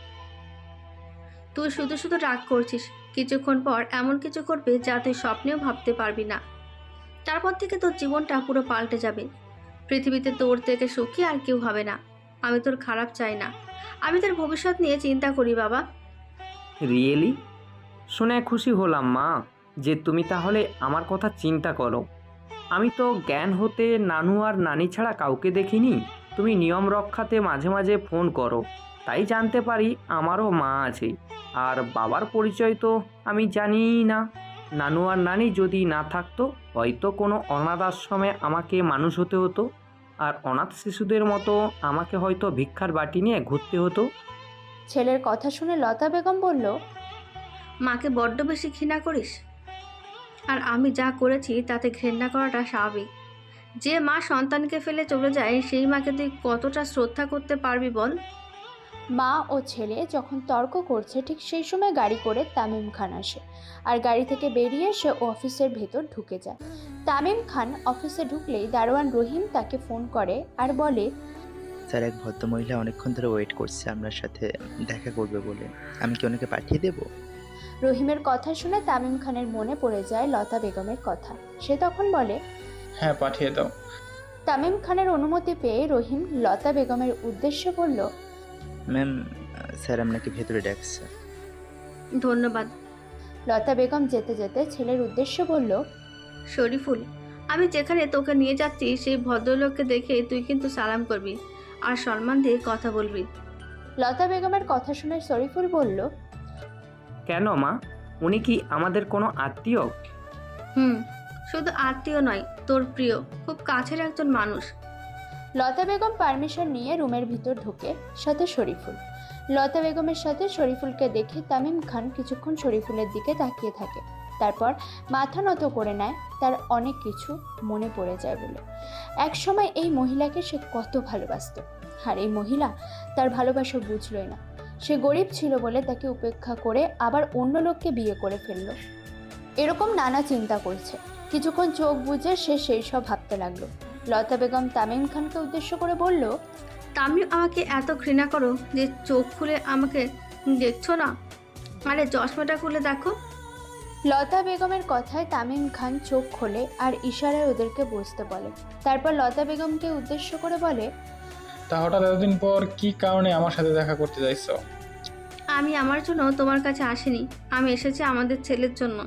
তুই শুধু শুধু রাগ করছিস। কিছুক্ষণ পর এমন কিছু করবে যা তুই স্বপ্নেও ভাবতে পারবি না। তারপর থেকে তোর জীবনটা পুরো পাল্টে যাবে। পৃথিবীতে তোর থেকে সুখী আর কেউ হবে না। আমি তোর খারাপ চাই না, আমি তোর ভবিষ্যৎ নিয়ে চিন্তা করি বাবা। রিয়েলি? শুনে খুশি হলাম মা যে তুমি তাহলে আমার কথা চিন্তা করো। আমি তো জ্ঞান হতে নানু আর নানি ছাড়া কাউকে দেখিনি। তুমি নিয়ম রক্ষাতে মাঝে মাঝে ফোন করো, তাই জানতে পারি আমারও মা আছে। আর বাবার পরিচয় তো আমি জানিই না। নানু আর নানি যদি না থাকতো হয়তো কোনো অনাথ আশ্রমে আমাকে মানুষ হতে হতো, আর অনাথ শিশুদের মতো আমাকে হয়তো ভিক্ষার বাটি নিয়ে ঘুরতে হতো। ছেলের কথা শুনে লতা বেগম বলল, মাকে বড্ড বেশি ঘৃণা করিস। আর আমি যা করেছি তাতে ঘৃণা করাটা স্বাভাবিক। যে মা সন্তানকে ফেলে চলে যায় সেই মাকে তুই কতটা শ্রদ্ধা করতে পারবি বল? মা ও ছেলে যখন তর্ক করছে ঠিক সেই সময় গাড়ি করে তামিম খান আসে। আর গাড়ি থেকে বেরিয়ে সে অফিসের ভেতর ঢুকে যায়। তামিম খান অফিসে ঢুকলেই দারোয়ান রহিম তাকে ফোন করে আর বলে, স্যার, এক ভদ্রমহিলা অনেকক্ষণ ধরে ওয়েট করছে আপনার সাথে দেখা করবে বলে। আমি কি ওনাকে পাঠিয়ে দেব? রহিমের কথা শুনে তামিম খানের মনে পড়ে যায় লতা বেগমের কথা। সে তখন বলে, হ্যাঁ, পাঠিয়ে দাও। তামিম খানের অনুমতি পেয়ে রহিম লতা বেগমের উদ্দেশ্যে বলল, ম্যাম, স্যার আপনাকে ভেতরে ডাকছে। ধন্যবাদ। লতা বেগম যেতে যেতে ছেলের উদ্দেশ্যে বলল, শরীফুল, আমি যেখানে তোকে নিয়ে যাচ্ছি সেই ভদ্রলোককে দেখে তুই কিন্তু সালাম করবি আর সম্মান দিয়ে কথা বলবি। লতা বেগমের কথা শুনে শরীফুল বলল, কেন মা, উনি কি আমাদের কোনো আত্মীয়? শুধু আত্মীয় নয়, তোর প্রিয়, খুব কাছের একজন মানুষ। লতা বেগম পারমিশন নিয়ে রুমের ভিতর ঢুকে, সাথে শরীফুল। লতা বেগমের সাথে শরীফুলকে দেখে তামিম খান কিছুক্ষণ শরীফুলের দিকে তাকিয়ে থাকে। তারপর মাথা নত করে নেয়, তার অনেক কিছু মনে পড়ে যায় বলে। এক সময় এই মহিলাকে সে কত ভালোবাসত, আর এই মহিলা তার ভালোবাসা বুঝলই না। সে গরিব ছিল বলে তাকে উপেক্ষা করে আবার অন্য লোককে বিয়ে করে ফেলল। এরকম নানা চিন্তা করছে। কিছুক্ষণ চোখ বুজে সে সেই সব ভাবতে লাগলো। লতা বেগম তামিম খানকে উদ্দেশ্য করে বলল, তামিম আমাকে এত ঘৃণা করো যে চোখ খুলে আমাকে দেখছো না? আরে চশমাটা খুলে দেখো। লতা বেগমের কথায় তামিম খান চোখ খোলে আর ইশারায় ওদেরকে বসতে বলে। তারপর লতা বেগমকে উদ্দেশ্য করে বলে, তা হঠাৎ এতদিন পর কি কারণে আমার সাথে দেখা করতে চাইছো? আমি আমার জন্য তোমার কাছে আসিনি, আমি এসেছি আমাদের ছেলের জন্য।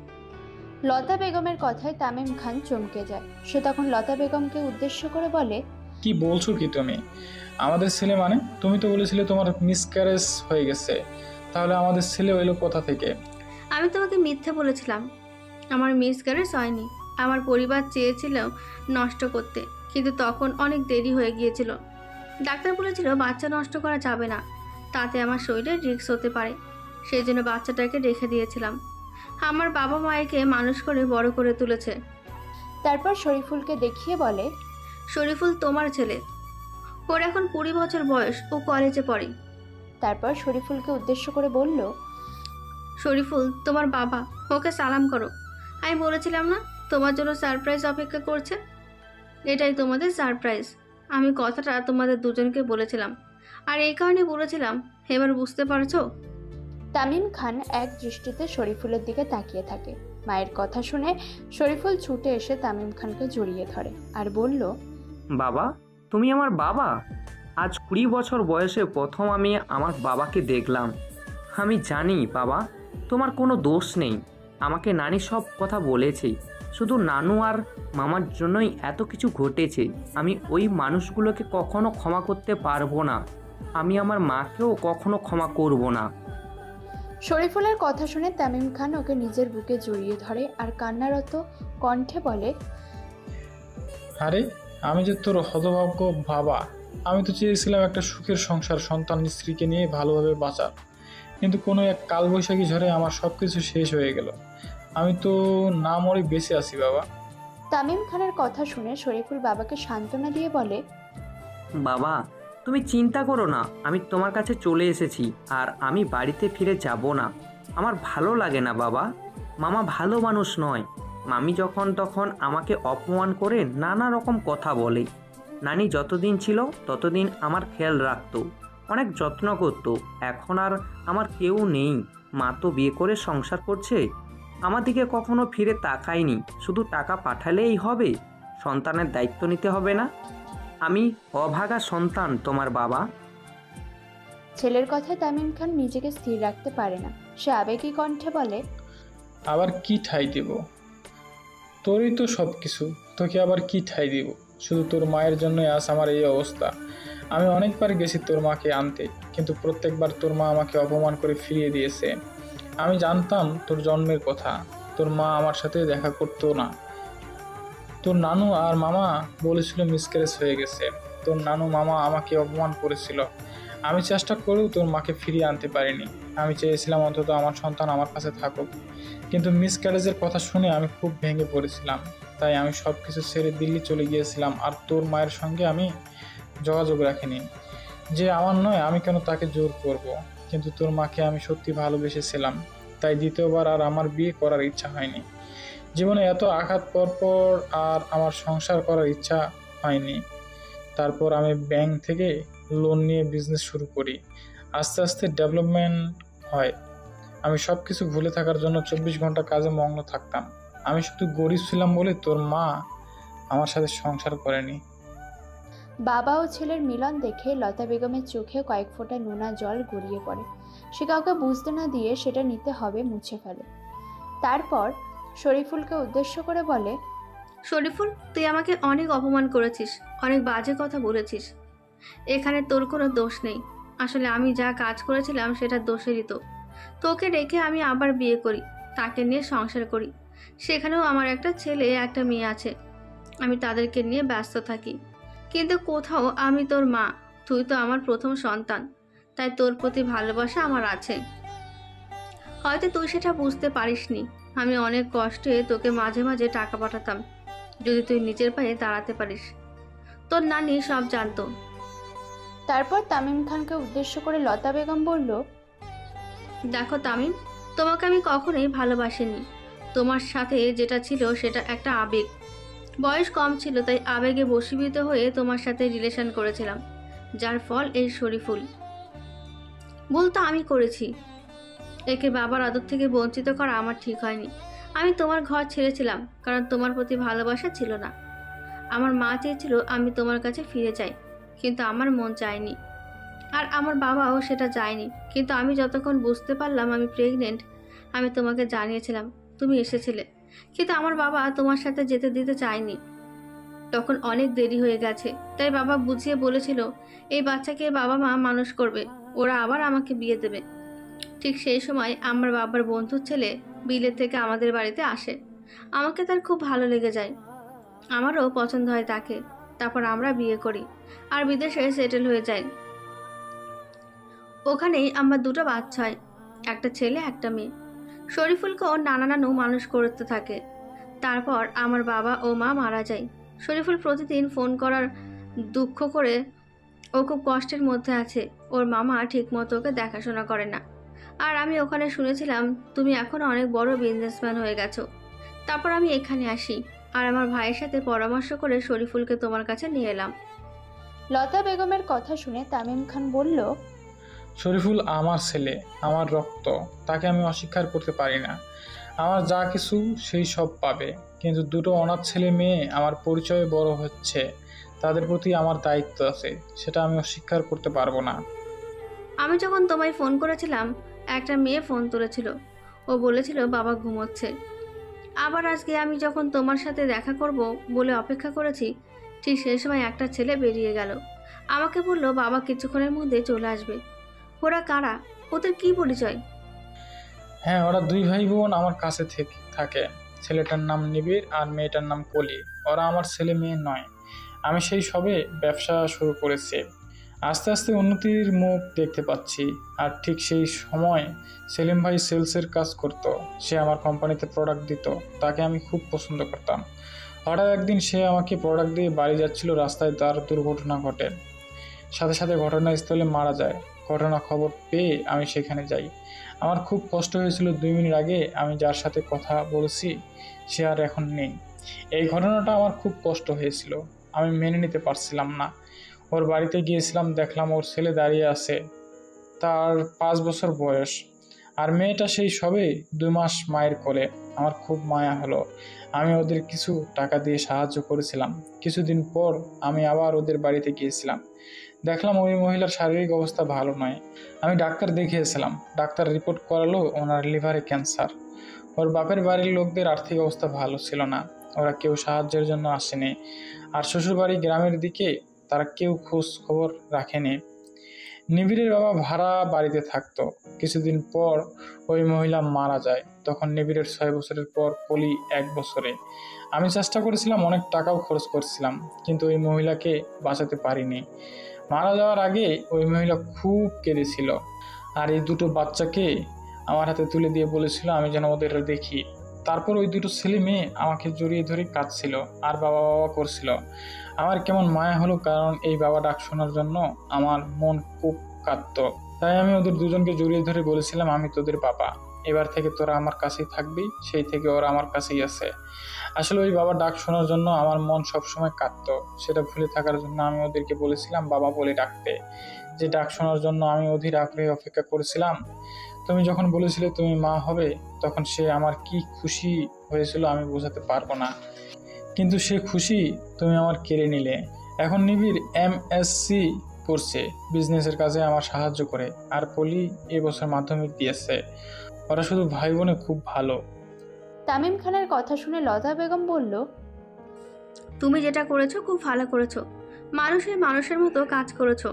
লতা বেগমের কথায় তামিম খান চমকে যায়। সে তখন লতা বেগমকে উদ্দেশ্য করে বলে, কি বলছো কি তুমি? আমাদের ছেলে মানে? তুমি তো বলেছিলে তোমার মিসক্যারেজ হয়ে গেছে, তাহলে আমাদের ছেলে এলো কোথা থেকে? আমি তোমাকে মিথ্যে বলেছিলাম। আমার মিসক্যারেজ হয়নি। আমার পরিবার চেয়েছিল নষ্ট করতে, কিন্তু তখন অনেক দেরি হয়ে গিয়েছিল। ডাক্তার বলেছিল বাচ্চা নষ্ট করা যাবে না, তাতে আমার শরীরে রিস্ক হতে পারে। সেই জন্য বাচ্চাটাকে রেখে দিয়েছিলাম। আমার বাবা মায়েকে মানুষ করে বড় করে তুলেছে। তারপর শরীফুলকে দেখিয়ে বলে, শরীফুল তোমার ছেলে, ওর এখন 20 বছর বয়স, ও কলেজে পড়ে। তারপর শরীফুলকে উদ্দেশ্য করে বলল, শরীফুল তোমার বাবা, ওকে সালাম করো। আমি বলেছিলাম না তোমার জন্য সারপ্রাইজ অপেক্ষা করছে? এটাই তোমাদের সারপ্রাইজ। আমি কথাটা তোমাদের দুজনকে বলেছিলাম, আর এই কারণে বলেছিলাম। এবার বুঝতে পারছো? তামিম খান এক দৃষ্টিতে শরীফুলের দিকে তাকিয়ে থাকে। মায়ের কথা শুনে শরীফুল ছুটে এসে তামিম খানকে জড়িয়ে ধরে আর বলল, বাবা, তুমি আমার বাবা? আজ 20 বছর বয়সে প্রথম আমি আমার বাবাকে দেখলাম। আমি জানি বাবা, তোমার কোনো দোষ নেই। আমাকে নানি সব কথা বলেছে। শুধু নানু আর মামার জন্যই এত কিছু ঘটেছে। আমি ওই মানুষগুলোকে কখনো ক্ষমা করতে পারবো না। আমি আমার মাকেও কখনো ক্ষমা করব না। শরীফুলের কথা শুনে তামিম খান ওকে নিজের বুকে জড়িয়ে ধরে আর কান্নারত কণ্ঠে বলে, আরে আমি যে তোর হতভাগ্য বাবা। আমি তো চেয়েছিলাম একটা সুখের সংসার, সন্তান স্ত্রীকে নিয়ে ভালোভাবে বাঁচার, কিন্তু কোনো এক কালবৈশাখী ঝড়ে আমার সব কিছু শেষ হয়ে গেল। আমি তো না মরে বেঁচে আছি বাবা। তামিম খানের কথা শুনে শরীফুল বাবাকে সান্ত্বনা দিয়ে বলে, বাবা, তুমি চিন্তা করো না। আমি তোমার কাছে চলে এসেছি আর আমি বাড়িতে ফিরে যাব না। আমার ভালো লাগে না বাবা। মামা ভালো মানুষ নয়। মামি যখন তখন আমাকে অপমান করে নানা রকম কথা বলে। নানি যতদিন ছিল ততদিন আমার খেয়াল রাখতো, অনেক যত্ন করতো। এখন আর আমার কেউ নেই। মা তো বিয়ে করে সংসার করছে, আমার দিকে কখনো ফিরে তাকায়নি। শুধু টাকা পাঠালেই হবে? সন্তানের দায়িত্ব নিতে হবে না? আমি অভাগা সন্তান তোমার বাবা। ছেলের কথায় তামিম খান নিজেকে স্থির রাখতে পারে না। সে আবেগী কণ্ঠে বলে, আবার কি ঠাই দেব? তোরই তো সব কিছু, তোকে আবার কি ঠাই দিব? শুধু তোর মায়ের জন্যই আজ আমার এই অবস্থা। আমি অনেকবার গেছি তোর মাকে আনতে, কিন্তু প্রত্যেকবার তোর মা আমাকে অপমান করে ফিরিয়ে দিয়েছে। আমি জানতাম তোর জন্মের কথা, তোর মা আমার সাথে দেখা করতো না। তোর নানু আর মামা বলেছিল মিসক্যারেজ হয়ে গেছে। তোর নানু মামা আমাকে অপমান করেছিল। আমি চেষ্টা করেও তোর মাকে ফিরিয়ে আনতে পারিনি। আমি চেয়েছিলাম অন্তত আমার সন্তান আমার কাছে থাকুক, কিন্তু মিসক্যারেজের কথা শুনে আমি খুব ভেঙে পড়েছিলাম। তাই আমি সব কিছু ছেড়ে দিল্লি চলে গিয়েছিলাম, আর তোর মায়ের সঙ্গে আমি যোগাযোগ রাখিনি। যে আমার নয় আমি কেন তাকে জোর করব? কিন্তু তোর মাকে আমি সত্যি ভালোবেসেছিলাম, তাই দ্বিতীয়বার আর আমার বিয়ে করার ইচ্ছা হয়নি। জীবনে এত আঘাত পর আর আমার সংসার করার ইচ্ছা হয়নি। তারপর আমি ব্যাংক থেকে লোন নিয়ে বিজনেস শুরু করি। আস্তে আস্তে ডেভেলপমেন্ট হয়। আমি সব কিছু ভুলে থাকার জন্য 24 ঘন্টা কাজে মগ্ন থাকতাম। আমি শুধু গরিব ছিলাম বলে তোর মা আমার সাথে সংসার করেনি। বাবা ও ছেলের মিলন দেখে লতা বেগমের চোখে কয়েক ফোঁটা নোনা জল গড়িয়ে পড়ে। সে কাউকে বুঝতে না দিয়ে সেটা নিতে হবে মুছে ফেলে। তারপর শরীফুলকে উদ্দেশ্য করে বলে, শরীফুল, তুই আমাকে অনেক অপমান করেছিস, অনেক বাজে কথা বলেছিস। এখানে তোর কোনো দোষ নেই। আসলে আমি যা কাজ করেছিলাম সেটা দোষেরই তো। তোকে রেখে আমি আবার বিয়ে করি, তাকে নিয়ে সংসার করি। সেখানেও আমার একটা ছেলে একটা মেয়ে আছে। আমি তাদেরকে নিয়ে ব্যস্ত থাকি, কিন্তু কোথাও আমি তোর মা। তুই তো আমার প্রথম সন্তান, তাই তোর প্রতি ভালোবাসা আমার আছে। হয়তো তুই সেটা বুঝতে পারিসনি। আমি অনেক কষ্টে তোকে মাঝে মাঝে টাকা পাঠাতাম, যদি তুই নিজের পায়ে দাঁড়াতে পারিস। তোর নানি সব জানতো। তারপর তামিম খানকে উদ্দেশ্য করে লতা বেগম বলল, দেখো তামিম, তোমাকে আমি কখনোই ভালোবাসিনি। তোমার সাথে যেটা ছিল সেটা একটা আবেগ। বয়স কম ছিল, তাই আবেগে বশীভূত হয়ে তোমার সাথে রিলেশন করেছিলাম, যার ফল এই শরীফুল। ভুল তো আমি করেছি। একে বাবার আদর থেকে বঞ্চিত করা আমার ঠিক হয়নি। আমি তোমার ঘর ছেড়েছিলাম কারণ তোমার প্রতি ভালোবাসা ছিল না। আমার মা চেয়েছিল আমি তোমার কাছে ফিরে যাই, কিন্তু আমার মন চায়নি, আর আমার বাবাও সেটা চায়নি। কিন্তু আমি যতক্ষণ বুঝতে পারলাম আমি প্রেগনেন্ট, আমি তোমাকে জানিয়েছিলাম, তুমি এসেছিলে, কিন্তু আমার বাবা তোমার সাথে যেতে দিতে চায়নি। তখন অনেক দেরি হয়ে গেছে, তাই বাবা বুঝিয়ে বলেছিল এই বাচ্চাকে বাবা মা মানুষ করবে, ওরা আবার আমাকে বিয়ে দেবে। ঠিক সেই সময় আমার বাবার বন্ধুর ছেলে বিলেত থেকে আমাদের বাড়িতে আসে। আমাকে তার খুব ভালো লেগে যায়, আমারও পছন্দ হয় তাকে। তারপর আমরা বিয়ে করি আর বিদেশে সেটেল হয়ে যাই। ওখানেই আমার দুটো বাচ্চা হয়। একটা ছেলে একটা মেয়ে। শরীফুলকেও নানা নানু মানুষ করতে থাকে। তারপর আমার বাবা ও মা মারা যায়। শরীফুল প্রতিদিন ফোন করার দুঃখ করে ও খুব কষ্টের মধ্যে আছে। ওর মামা ঠিকমতো ওকে দেখাশোনা করে না। আর আমি ওখানে শুনেছিলাম তুমি এখন অনেক বড় বিজনেসম্যান হয়ে গেছো। তারপর আমি এখানে আসি আর আমার ভাইয়ের সাথে পরামর্শ করে শরীফুলকে তোমার কাছে নিয়ে এলাম। লতা বেগমের কথা শুনে তামিম খান বলল, শরীফুল আমার ছেলে, আমার রক্ত, তাকে আমি অস্বীকার করতে পারি না। আমার যা কিছু সেই সব পাবে, কিন্তু দুটো অনাথ ছেলে মেয়ে আমার পরিচয়ে বড় হচ্ছে, তাদের প্রতি আমার দায়িত্ব আছে, সেটা আমি অস্বীকার করতে পারবো না। আমি যখন তোমায় ফোন করেছিলাম একটা মেয়ে ফোন তুলেছিল, ও বলেছিল বাবা ঘুমোচ্ছে। আবার আজকে আমি যখন তোমার সাথে দেখা করব বলে অপেক্ষা করেছি, ঠিক সেই সময় একটা ছেলে বেরিয়ে গেল। আমাকে বলল বাবা কিছুক্ষণের মধ্যে চলে আসবে। ওরা কারা? ওদের কি পরিচয়? হ্যাঁ, ওরা দুই ভাই বোন আমার কাছে থাকে। ছেলেটার নাম নিবিড় আর মেয়েটার নাম কলি। ওরা আমার ছেলে মেয়ে নয়। আমি সেই সবে ব্যবসা শুরু করেছি, আস্তে আস্তে উন্নতির মুখ দেখতে পাচ্ছি। আর ঠিক সেই সময় সেলিম ভাই সেলসের কাজ করত। সে আমার কোম্পানিতে প্রোডাক্ট দিত, তাকে আমি খুব পছন্দ করতাম। হঠাৎ একদিন সে আমাকে প্রোডাক্ট দিয়ে বাড়ি যাচ্ছিল, রাস্তায় তার দুর্ঘটনা ঘটে। সাথে সাথে ঘটনাস্থলে মারা যায়। ঘটনা খবর পেয়ে আমি সেখানে যাই। আমার খুব কষ্ট হয়েছিল। 2 মিনিট আগে আমি যার সাথে কথা বলেছি সে আর এখন নেই। এই ঘটনাটা আমার খুব কষ্ট হয়েছিল, আমি মেনে নিতে পারছিলাম না। ওর বাড়িতে গিয়েছিলাম, দেখলাম ওর ছেলে দাঁড়িয়ে আছে, তার 5 বছর বয়স, আর মেয়েটা সেই সবে 2 মাস মায়ের কোলে। আমার খুব মায়া হলো। আমি ওদের কিছু টাকা দিয়ে সাহায্য করেছিলাম। কিছুদিন পর আমি আবার ওদের বাড়িতে গিয়েছিলাম, দেখলাম ওই মহিলার শারীরিক অবস্থা ভালো নয়। আমি ডাক্তার দেখিয়েছিলাম, ডাক্তার রিপোর্ট করালো ওনার লিভারে ক্যান্সার। ওর বাপের বাড়ির লোকদের আর্থিক অবস্থা ভালো ছিল না, ওরা কেউ সাহায্যের জন্য আসেনি। আর শ্বশুরবাড়ি গ্রামের দিকে, তারা কেউ খোঁজ খবর রাখেনি। নিবিড়ের বাবা ভাড়া বাড়িতে থাকতো। কিছুদিন পর ওই মহিলা মারা যায়। তখন নিবিড়ের 6 বছরের পর, কলি 1 বছরে। আমি চেষ্টা করেছিলাম, অনেক টাকাও খরচ করছিলাম, কিন্তু ওই মহিলাকে বাঁচাতে পারিনি। মারা যাওয়ার আগে ওই মহিলা খুব কেঁদেছিল, আর এই দুটো বাচ্চাকে আমার হাতে তুলে দিয়ে বলেছিল আমি যেন ওদের দেখি। তারপর ওই দুটো ছেলে মেয়ে আমাকে জড়িয়ে ধরে কাঁদছিল আর বাবা বাবা করছিল। আমার কেমন মায়া হলো, কারণ এই বাবা ডাক শোনার জন্য আমার মন খুব কাঁদতো। তাই আমি ওদের দুজনকে জড়িয়ে ধরে বলেছিলাম আমি তোদের বাবা, এবার থেকে তোরা আমার কাছেই থাকবি। সেই থেকে ওরা আমার কাছেই আছে। আসলে ওই বাবা ডাক শোনার জন্য আমার মন সবসময় কাঁদতো, সেটা ভুলে থাকার জন্য আমি ওদেরকে বলেছিলাম বাবা বলে ডাকতে। যে ডাক শোনার জন্য আমি অধীর আগ্রহে অপেক্ষা করেছিলাম। তুমি যখন বলেছিলে তুমি মা হবে, তখন সে আমার কি খুশি হয়েছিল আমি বোঝাতে পারবো না। কিন্তু সে খুশি তুমি আমার কেড়ে নিলে। এখন নিবিড় MSc করছে, বিজনেসের কাজে আমার সাহায্য করে। আর কলি এবছর মাধ্যমিক দিয়েছে। ওরা শুধু ভাই বোনে খুব ভালো। তামিম খানের কথা শুনে লতা বেগম বলল, তুমি যেটা করেছো খুব ভালো করেছো। মানুষের মতো কাজ করেছো।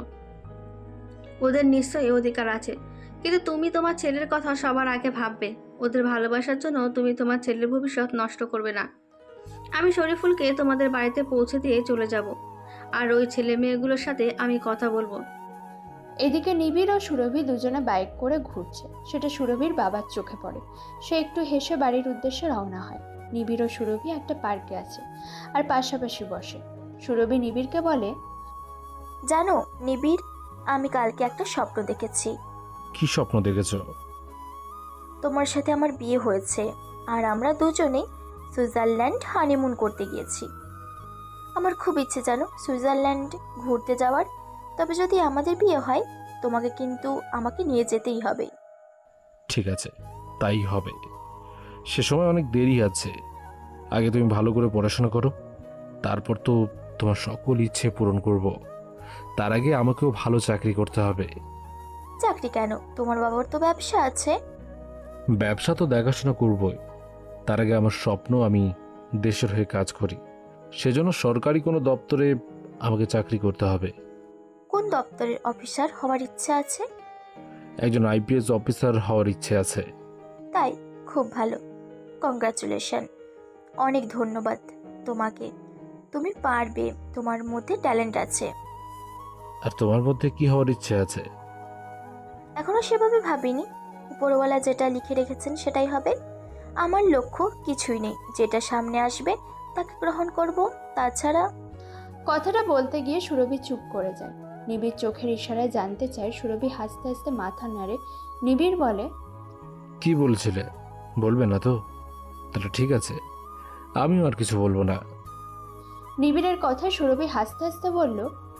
ওদের নিশ্চয়ই অধিকার আছে, কিন্তু তুমি তোমার ছেলের কথা সবার আগে ভাববে। ওদের ভালোবাসার জন্য তুমি তোমার ছেলের ভবিষ্যৎ নষ্ট করবে না। আমি শরীফুলকে তোমাদের বাড়িতে পৌঁছে দিয়ে চলে যাব, আর ওই ছেলে মেয়েগুলোর সাথে আমি কথা বলবো। এদিকে নিবিড় ও সুরভি দুজনে বাইক করে ঘুরছে। সেটা সুরভির বাবার চোখে পড়ে। সে একটু হেসে বাড়ির উদ্দেশ্যে রওনা হয়। নিবিড় ও সুরভি একটা পার্কে আছে আর পাশাপাশি বসে। সুরভি নিবিড়কে বলে, জানো নিবিড়, আমি কালকে একটা স্বপ্ন দেখেছি। কি স্বপ্ন দেখেছো? তোমার সাথে আমার বিয়ে হয়েছে আর আমরা দুজনেই সুইজারল্যান্ড হানিমুন করতে গিয়েছি। আমার খুব ইচ্ছে জানো সুইজারল্যান্ড ঘুরতে যাওয়ার। তবে যদি আমাদের বিয়ে হয়, তোমাকে কিন্তু আমাকে নিয়ে যেতেই হবে। ঠিক আছে, তাই হবে। সে সময় অনেক দেরি আছে। আগে তুমি ভালো করে পড়াশোনা করো, তারপর তো তোমার সকল ইচ্ছে পূরণ করব। তার আগে আমাকেও ভালো চাকরি করতে হবে। চাকরি কেন? তোমার বাবার তো ব্যবসা আছে। ব্যবসা তো দেখাশোনা করবই, তার আগে আমার স্বপ্ন আমি দেশের হয়ে কাজ করি। সেজন্য সরকারি কোনো দপ্তরে আমাকে চাকরি করতে হবে। কোন দপ্তরের অফিসার হওয়ার ইচ্ছা আছে? একজন IPS অফিসার হওয়ার ইচ্ছে আছে। তাই? খুব ভালো, কংগ্রাচুলেশন। অনেক ধন্যবাদ তোমাকে। তুমি পারবে, তোমার মধ্যে ট্যালেন্ট আছে। আর তোমার মধ্যে কি হওয়ার ইচ্ছে আছে? এখনো সেভাবে ভাবিনি, উপরওয়ালা যেটা লিখে রেখেছেন সেটাই হবে। আমার লক্ষ্য কিছুই নেই, যেটা সামনে আসবে তাকে গ্রহণ করব। তাছাড়া কথাটা বলতে গিয়ে সুরভি চুপ করে যায়। নিবিড় চোখের ইশারায় জানতে চায়। সুরভি হাসতে হাসতে মাথা নাড়ে। নিবিড় বলে, কি বলছিলে? বলবে না তো? তাহলে ঠিক আছে, আমিও আর কিছু বলবো না। নিবিড়ের কথা সুরভি হাসতে হাসতে বলল,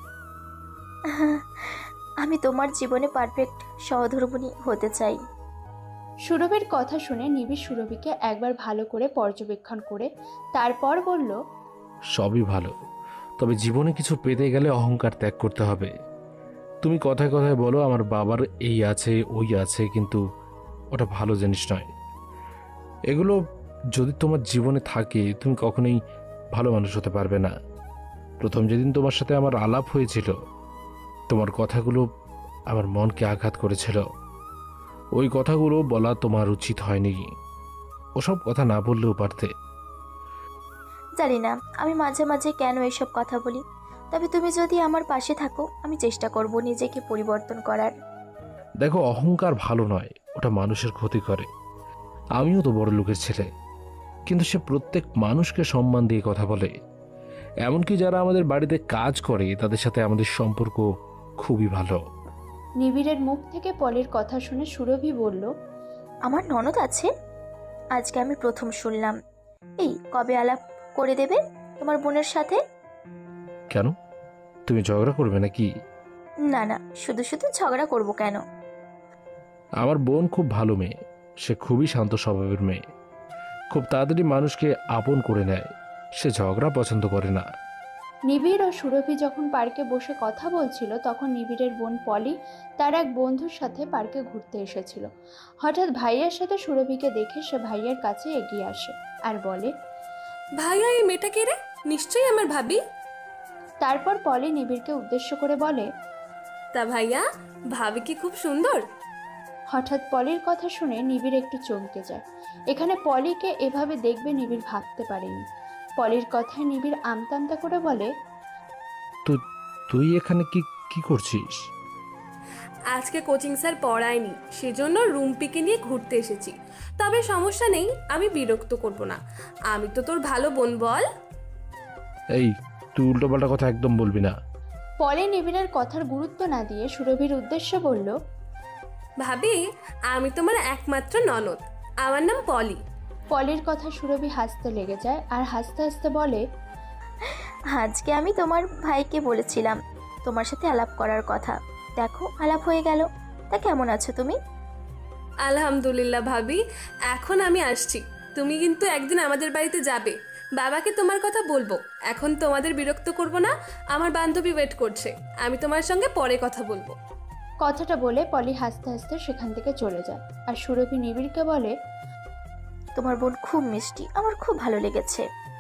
আমি তোমার জীবনে পারফেক্ট সহধর্মিণী হতে চাই। সুরভির কথা শুনে নিবিড় সুরভিকে একবার ভালো করে পর্যবেক্ষণ করে তারপর বলল, সবই ভালো, তবে জীবনে কিছু পেতে গেলে অহংকার ত্যাগ করতে হবে। তুমি কথায় কথায় বলো আমার বাবার এই আছে ওই আছে, কিন্তু ওটা ভালো জিনিস নয়। এগুলো যদি তোমার জীবনে থাকে তুমি কখনোই ভালো মানুষ হতে পারবে না। প্রথম যেদিন তোমার সাথে আমার আলাপ হয়েছিল, তোমার কথাগুলো আমার মনকে আঘাত করেছিল। ওই কথাগুলো বলা তোমার উচিত হয়নি। ওসব কথা না বললেও পারতে। জানি না আমি মাঝে মাঝে কেন এসব কথা বলি, তবে তুমি যদি আমার পাশে থাকো আমি চেষ্টা করব নিজেকে পরিবর্তন করার। দেখো, অহংকার ভালো নয়, ওটা মানুষের ক্ষতি করে। আমিও তো বড় লোকের ছেলে, কিন্তু সে প্রত্যেক মানুষকে সম্মান দিয়ে কথা বলে। এমনকি যারা আমাদের বাড়িতে কাজ করে তাদের সাথে আমাদের সম্পর্ক খুবই ভালো। নিবিড়ের মুখ থেকে পলির কথা শুনে সুরভি বলল, আমার ননদ আছে? আজকে আমি প্রথম শুনলাম। এই কবে আলাপ করে দেবে তোমার বোনের সাথে? কেন, তুমি ঝগড়া করবে নাকি? না না, শুধু শুধু ঝগড়া করব কেন? আমার বোন খুব ভালো মেয়ে, সে খুবই শান্ত স্বভাবের মেয়ে, খুব তাড়াতাড়ি মানুষকে আপন করে নেয়। সে ঝগড়া পছন্দ করে না। নিবিড় ও সুরভি যখন পার্কে বসে কথা বলছিল তখন নিবিড়ের বোন পলি তার এক বন্ধুর সাথে পার্কে ঘুরতে এসেছিল। হঠাৎ ভাইয়ার সাথে সুরভিকে দেখে সে ভাইয়ার কাছে এগিয়ে আসে আর বলে, ভাইয়া এই মেয়েটা কে রে? নিশ্চয়ই আমার ভাবি। তারপর পলি নিবিড়কে উদ্দেশ্য করে বলে, তা ভাইয়া, ভাবি কি খুব সুন্দর? হঠাৎ পলির কথা শুনে নিবিড় একটু চমকে যায়। এখানে পলিকে এভাবে দেখবে নিবিড় ভাবতে পারেনি। পলির কথায় নিবিড় আমতা আমতা করে বলে, তো তুই এখানে কি কি করছিস? আজকে কোচিং স্যার পড়ায়নি, সেজন্য রুম্পিকে নিয়ে ঘুরতে এসেছি। তবে সমস্যা নেই, আমি বিরক্ত করব না। আমি তো তোর ভালো বোন, বল। এই, তুই উল্টোপাল্টা কথা একদম বলবি না। পলি নিবিড়ের কথার গুরুত্ব না দিয়ে সুরভির উদ্দেশ্যে বলল, ভাবি, আমি তোমার একমাত্র ননদ, আমার নাম পলি। পলির কথা সুরভি হাসতে লেগে যায় আর হাসতে হাসতে বলে, আজকে আমি তোমার ভাইকে বলেছিলাম তোমার সাথে আলাপ করার কথা, দেখো আলাপ হয়ে গেল। তা কেমন আছো তুমি? আলহামদুলিল্লাহ ভাবি, এখন আমি আসছি। তুমি কিন্তু একদিন আমাদের বাড়িতে যাবে। বাবাকে তোমার কথা বলবো। এখন তোমাদের বিরক্ত করব না, আমার বান্ধবী ওয়েট করছে। আমি তোমার সঙ্গে পরে কথা বলবো। কথাটা বলে পলি হাসতে হাসতে সেখান থেকে চলে যায় আর সুরভি নিবিড়কে বলে, তোমার বোন খুব মিষ্টি, আমার খুব ভালো লেগেছে।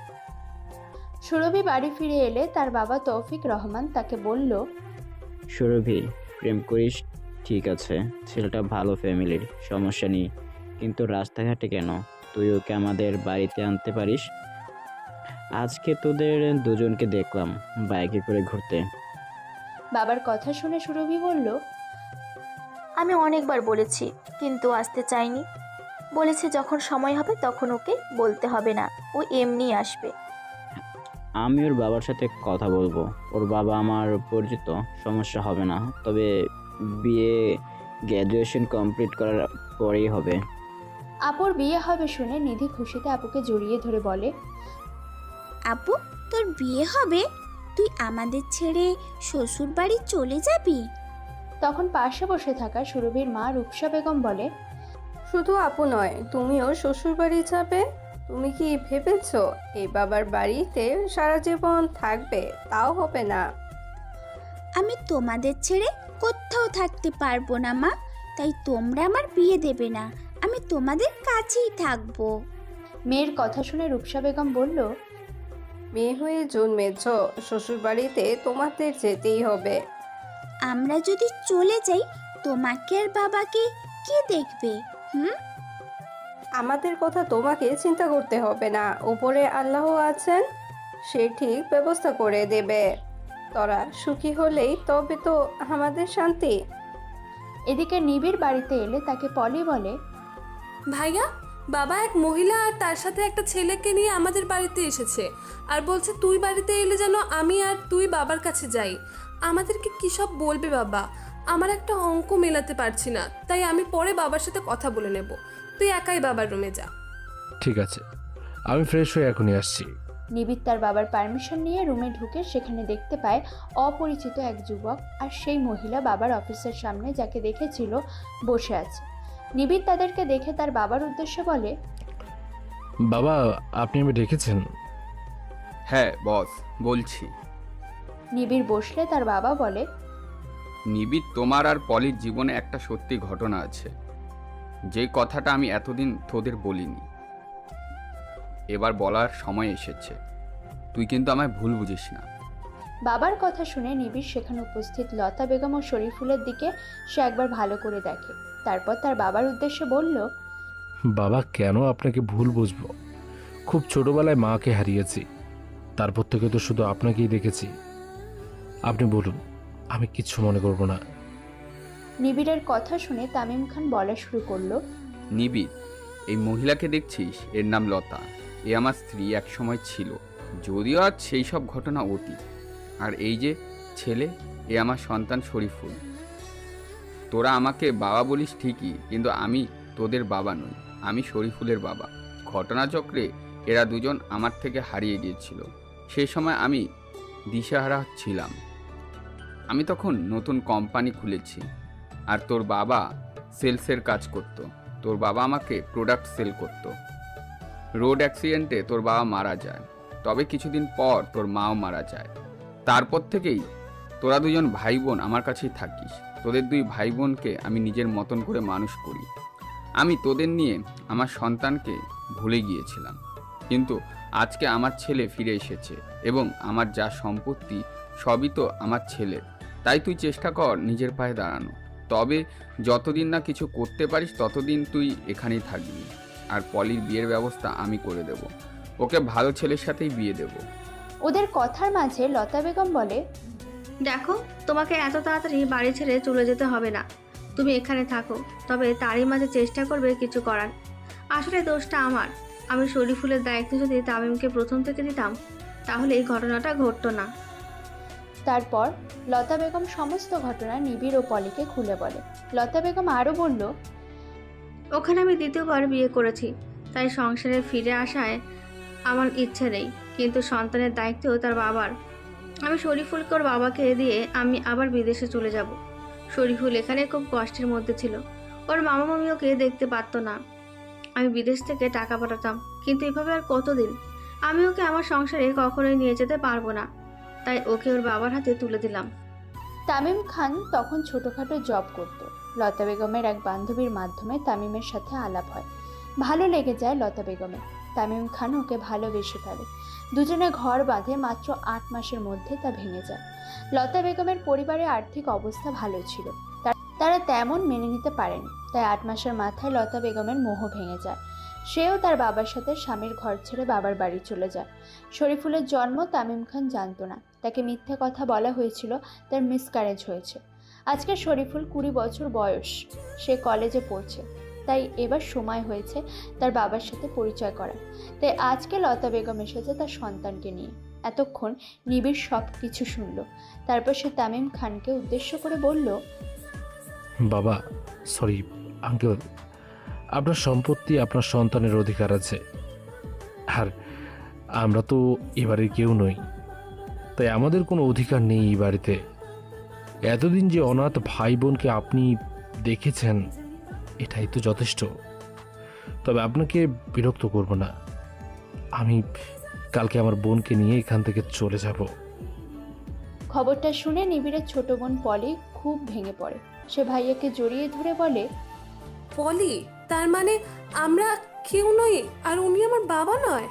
সুরভি বাড়ি ফিরে এলে তার বাবা তৌফিক রহমান তাকে বলল, সুরভি, প্রেম করিস ঠিক আছে, ছেলেটা ভালো ফ্যামিলির, সমস্যা নেই, কিন্তু রাস্তাঘাটে কেন? তুই ওকে আমাদের বাড়িতে আনতে পারিস। আজকে তোদের দুজনকে দেখলাম বাইকে করে ঘুরতে। বাবার কথা শুনে সুরভি বলল, আমি অনেকবার বলেছি কিন্তু আসতে চাইনি। বলেছে যখন সময় হবে তখন ওকে বলতে হবে না, ও এমনি আসবে। আমি ওর বাবার সাথে কথা বলবো, ওর বাবা আমার পরিচিত, সমস্যা হবে না। তবে বিয়ে গ্র্যাজুয়েশন কমপ্লিট করার পরেই হবে। আপুর বিয়ে হবে শুনে নিধি খুশিতে আপুকে জড়িয়ে ধরে বলে, আপু, তোর বিয়ে হবে? তুই আমাদের ছেড়ে শ্বশুর বাড়ি চলে যাবি? তখন পাশে বসে থাকা সুরভির মা রূপসা বেগম বলে, শুধু আপু নয়, তুমিও শ্বশুর বাড়ি যাবে? তুমি কি ভেবেছো এই বাবার বাড়িতে সারা জীবন থাকবে? তাও হবে না। আমি তোমাদের ছেড়ে কোথাও থাকতে পারবো না মা, তাই তোমরা আমার বিয়ে দেবে না, আমি তোমাদের কাছেই থাকবো। মেয়ের কথা শুনে রূপসা বেগম বলল, মেয়ে হয়ে জন্মেছ, শ্বশুর বাড়িতে তোমাদের যেতেই হবে। আমরা যদি চলে যাই তোমাকে আর বাবাকে কে দেখবে? আমাদের কথা তোমাকে চিন্তা করতে হবে না, উপরে আল্লাহ আছেন, সে ঠিক ব্যবস্থা করে দেবে। তোরা সুখী হলেই তবে তো আমাদের শান্তি। এদিকে নিবিড় বাড়িতে এলে তাকে পলি বলে, ভাইয়া, বাবা এক মহিলা আর তার সাথে একটা ছেলেকে নিয়ে আমাদের বাড়িতে এসেছে আর বলছে তুই বাড়িতে এলে যেন আমি আর তুই বাবার কাছে যাই। আমাদেরকে কী সব বলবে বাবা, আমার একটা অঙ্ক মেলাতে পারছি না, তাই আমি পরে বাবার সাথে কথা বলে নেব। তুই একাই বাবার রুমে যা। ঠিক আছে, আমি ফ্রেশ হয়ে এখনই আসছি। নিবিড় তার বাবার পারমিশন নিয়ে রুমে ঢুকে সেখানে দেখতে পায় অপরিচিত এক যুবক আর সেই মহিলা বাবার অফিসের সামনে যাকে দেখেছিল বসে আছে। নিবিড় তাদেরকে দেখে তার বাবার উদ্দেশ্যে বলে, বাবা, আপনি আমি ডেকেছেন? হ্যাঁ বস, বলছি। নিবিড় বসলে তার বাবা বলে, নিবিড়, তোমার আর পলির জীবনে একটা সত্যি ঘটনা আছে, যে কথাটা আমি এতদিন তোদের বলিনি, এবার বলার সময় এসেছে। তুই কিন্তু আমায় ভুল বুঝিস না। বাবার কথা শুনে নিবিড় সেখানে উপস্থিত লতা বেগম ও শরীফুলের দিকে সে একবার ভালো করে দেখে, তারপর তার বাবার উদ্দেশ্যে বলল, বাবা, কেন আপনাকে ভুল বুঝবো? খুব ছোটবেলায় মাকে হারিয়েছি, তারপর থেকে তো শুধু আপনাকেই দেখেছি। আপনি বলুন, আমি কিচ্ছু মনে করব না। নিবিড়ের কথা শুনে তামিম খান বলা শুরু করলো, নিবিড়, এই মহিলাকে দেখছিস, এর নাম লতা। এ আমার স্ত্রী এক সময় ছিল, যদিও আজ সেই সব ঘটনা অতীত। আর এই যে ছেলে, এ আমার সন্তান শরীফুল। তোরা আমাকে বাবা বলিস ঠিকই, কিন্তু আমি তোদের বাবা নই, আমি শরীফুলের বাবা। ঘটনাচক্রে এরা দুজন আমার থেকে হারিয়ে গিয়েছিল। সেই সময় আমি দিশাহারা ছিলাম। আমি তখন নতুন কোম্পানি খুলেছি, আর তোর বাবা সেলসের কাজ করত। তোর বাবা আমাকে প্রোডাক্ট সেল করত। রোড অ্যাক্সিডেন্টে তোর বাবা মারা যায়, তবে কিছুদিন পর তোর মাও মারা যায়। তারপর থেকেই তোরা দুজন ভাই বোন আমার কাছেই থাকিস। তোদের দুই ভাই বোনকে আমি নিজের মতন করে মানুষ করি। আমি তোদের নিয়ে আমার সন্তানকে ভুলে গিয়েছিলাম, কিন্তু আজকে আমার ছেলে ফিরে এসেছে এবং আমার যা সম্পত্তি সবই তো আমার ছেলের। তাই তুই চেষ্টা কর নিজের পায়ে দাঁড়ানো। তবে যতদিন না কিছু করতে পারিস ততদিন তুই এখানেই থাকবি। আর পলির বিয়ের ব্যবস্থা আমি করে দেব, ওকে ভালো ছেলের সাথেই বিয়ে দেব। ওদের কথার মাঝে লতা বেগম বলে, দেখো, তোমাকে এত তাড়াতাড়ি বাড়ি ছেড়ে চলে যেতে হবে না। তুমি এখানে থাকো, তবে তারই মাঝে চেষ্টা করবে কিছু করার। আসলে দোষটা আমার। আমি শরীফুলের দায়িত্ব যদি তামিমকে প্রথম থেকে দিতাম, তাহলে এই ঘটনাটা ঘটতো না। তারপর লতা বেগম সমস্ত ঘটনা নিবিড় ও পলিকে খুলে বলে। লতা বেগম আরও বলল, ওখানে আমি দ্বিতীয়বার বিয়ে করেছি, তাই সংসারে ফিরে আসায় আমার ইচ্ছে নেই, কিন্তু সন্তানের দায়িত্ব তার বাবার। আমি শরীফুলকে ওর বাবাকে দিয়ে আমি আবার বিদেশে চলে যাব। শরীফুল এখানে খুব কষ্টের মধ্যে ছিল, ওর মামা মামি ওকে দেখতে পারতো না। আমি বিদেশ থেকে টাকা পাঠাতাম, কিন্তু এভাবে আর কতদিন? আমি ওকে আমার সংসারে কখনোই নিয়ে যেতে পারবো না, তাই ওকে ওর বাবার হাতে তুলে দিলাম। তামিম খান তখন ছোটোখাটো জব করত। লতা বেগমের এক বান্ধবীর মাধ্যমে তামিমের সাথে আলাপ হয়। ভালো লেগে যায় লতা বেগমের। তামিম খান ওকে ভালোবেসে ফেলে। দুজনে ঘর বাঁধে। মাত্র 8 মাসের মধ্যে তা ভেঙে যায়। লতা বেগমের পরিবারের আর্থিক অবস্থা ভালো ছিল, তারা তেমন মেনে নিতে পারেনি। তাই 8 মাসের মাথায় লতা বেগমের মোহ ভেঙে যায়। সেও তার বাবার সাথে স্বামীর ঘর ছেড়ে বাবার বাড়ি চলে যায়। শরীফুলের জন্ম তামিম খান জানতো না। তাকে মিথ্যে কথা বলা হয়েছিল তার মিসক্যারেজ হয়েছে। আজকে শরীফুল 20 বছর বয়স, সে কলেজে পড়ছে। তাই এবার সময় হয়েছে তার বাবার সাথে পরিচয় করা। তাই আজকে লতা বেগম এসেছে তার সন্তানকে নিয়ে। এতক্ষণ নিবিড় সব কিছু শুনল। তারপর সে তামিম খানকে উদ্দেশ্য করে বলল, বাবা, সরি আঙ্কেল, আপনার সম্পত্তি আপনার সন্তানের অধিকার আছে, আর আমরা তো এবারে কেউ নই, তাই আমাদের কোনো অধিকার নেই এই বাড়িতে। এতদিন যে অনাথ ভাই বোনকে আপনি দেখেছেন, এটাই তো যথেষ্ট। তবে আপনাকে বিরক্ত করব না। আমি কালকে আমার বোনকে নিয়ে এখান থেকে চলে যাব। খবরটা শুনে নিবিড়ের ছোট বোন পলি খুব ভেঙে পড়ে। সে ভাইয়াকে জড়িয়ে ধরে বলে, পলি, তার মানে আমরা কেউ নই আর উনি আমার বাবা নয়?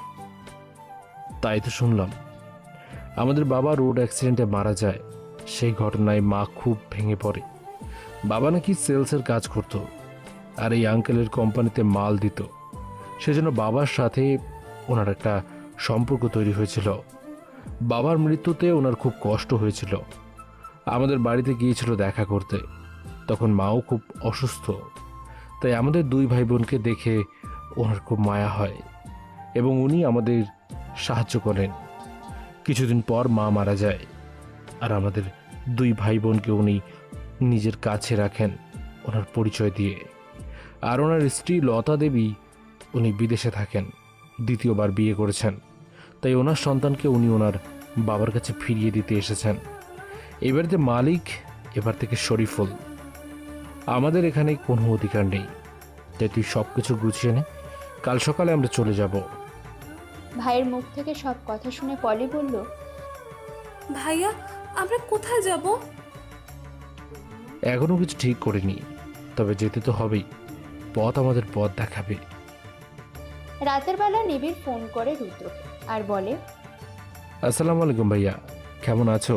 তাই তো শুনলাম। আমাদের বাবা রোড অ্যাক্সিডেন্টে মারা যায়। সেই ঘটনায় মা খুব ভেঙে পড়ে। বাবা নাকি সেলসের কাজ করত আর এই আঙ্কেলের কোম্পানিতে মাল দিত। সেজন্য বাবার সাথে ওনার একটা সম্পর্ক তৈরি হয়েছিল। বাবার মৃত্যুতে ওনার খুব কষ্ট হয়েছিল। আমাদের বাড়িতে গিয়েছিল দেখা করতে। তখন মাও খুব অসুস্থ, তাই আমাদের দুই ভাই বোনকে দেখে ওনার খুব মায়া হয় এবং উনি আমাদের সাহায্য করেন। কিছুদিন পর মা মারা যায়, আর আমাদের দুই ভাই বোনকে উনি নিজের কাছে রাখেন ওনার পরিচয় দিয়ে। আর ওনার স্ত্রী লতা দেবী, উনি বিদেশে থাকেন, দ্বিতীয়বার বিয়ে করেছেন, তাই ওনার সন্তানকে উনি ওনার বাবার কাছে ফিরিয়ে দিতে এসেছেন। এই বাড়িতে মালিক এবার থেকে শরীফুল। আমাদের এখানে কোনো অধিকার নেই, তাই তুই সব কিছু গুছিয়ে নে, কাল সকালে আমরা চলে যাব। ভাইয়ের মুখ থেকে সব কথা শুনে পলি বলল, ভাইয়া আমরা কোথায় যাব? এখনো কিছু ঠিক করিনি, তবে যেতে তো হবেই, পথ আমাদের পথ দেখাবে। রাতের বেলা নিবিড় ফোন করে রুদ্রকে আর বলে, আসসালামু আলাইকুম ভাইয়া, কেমন আছো?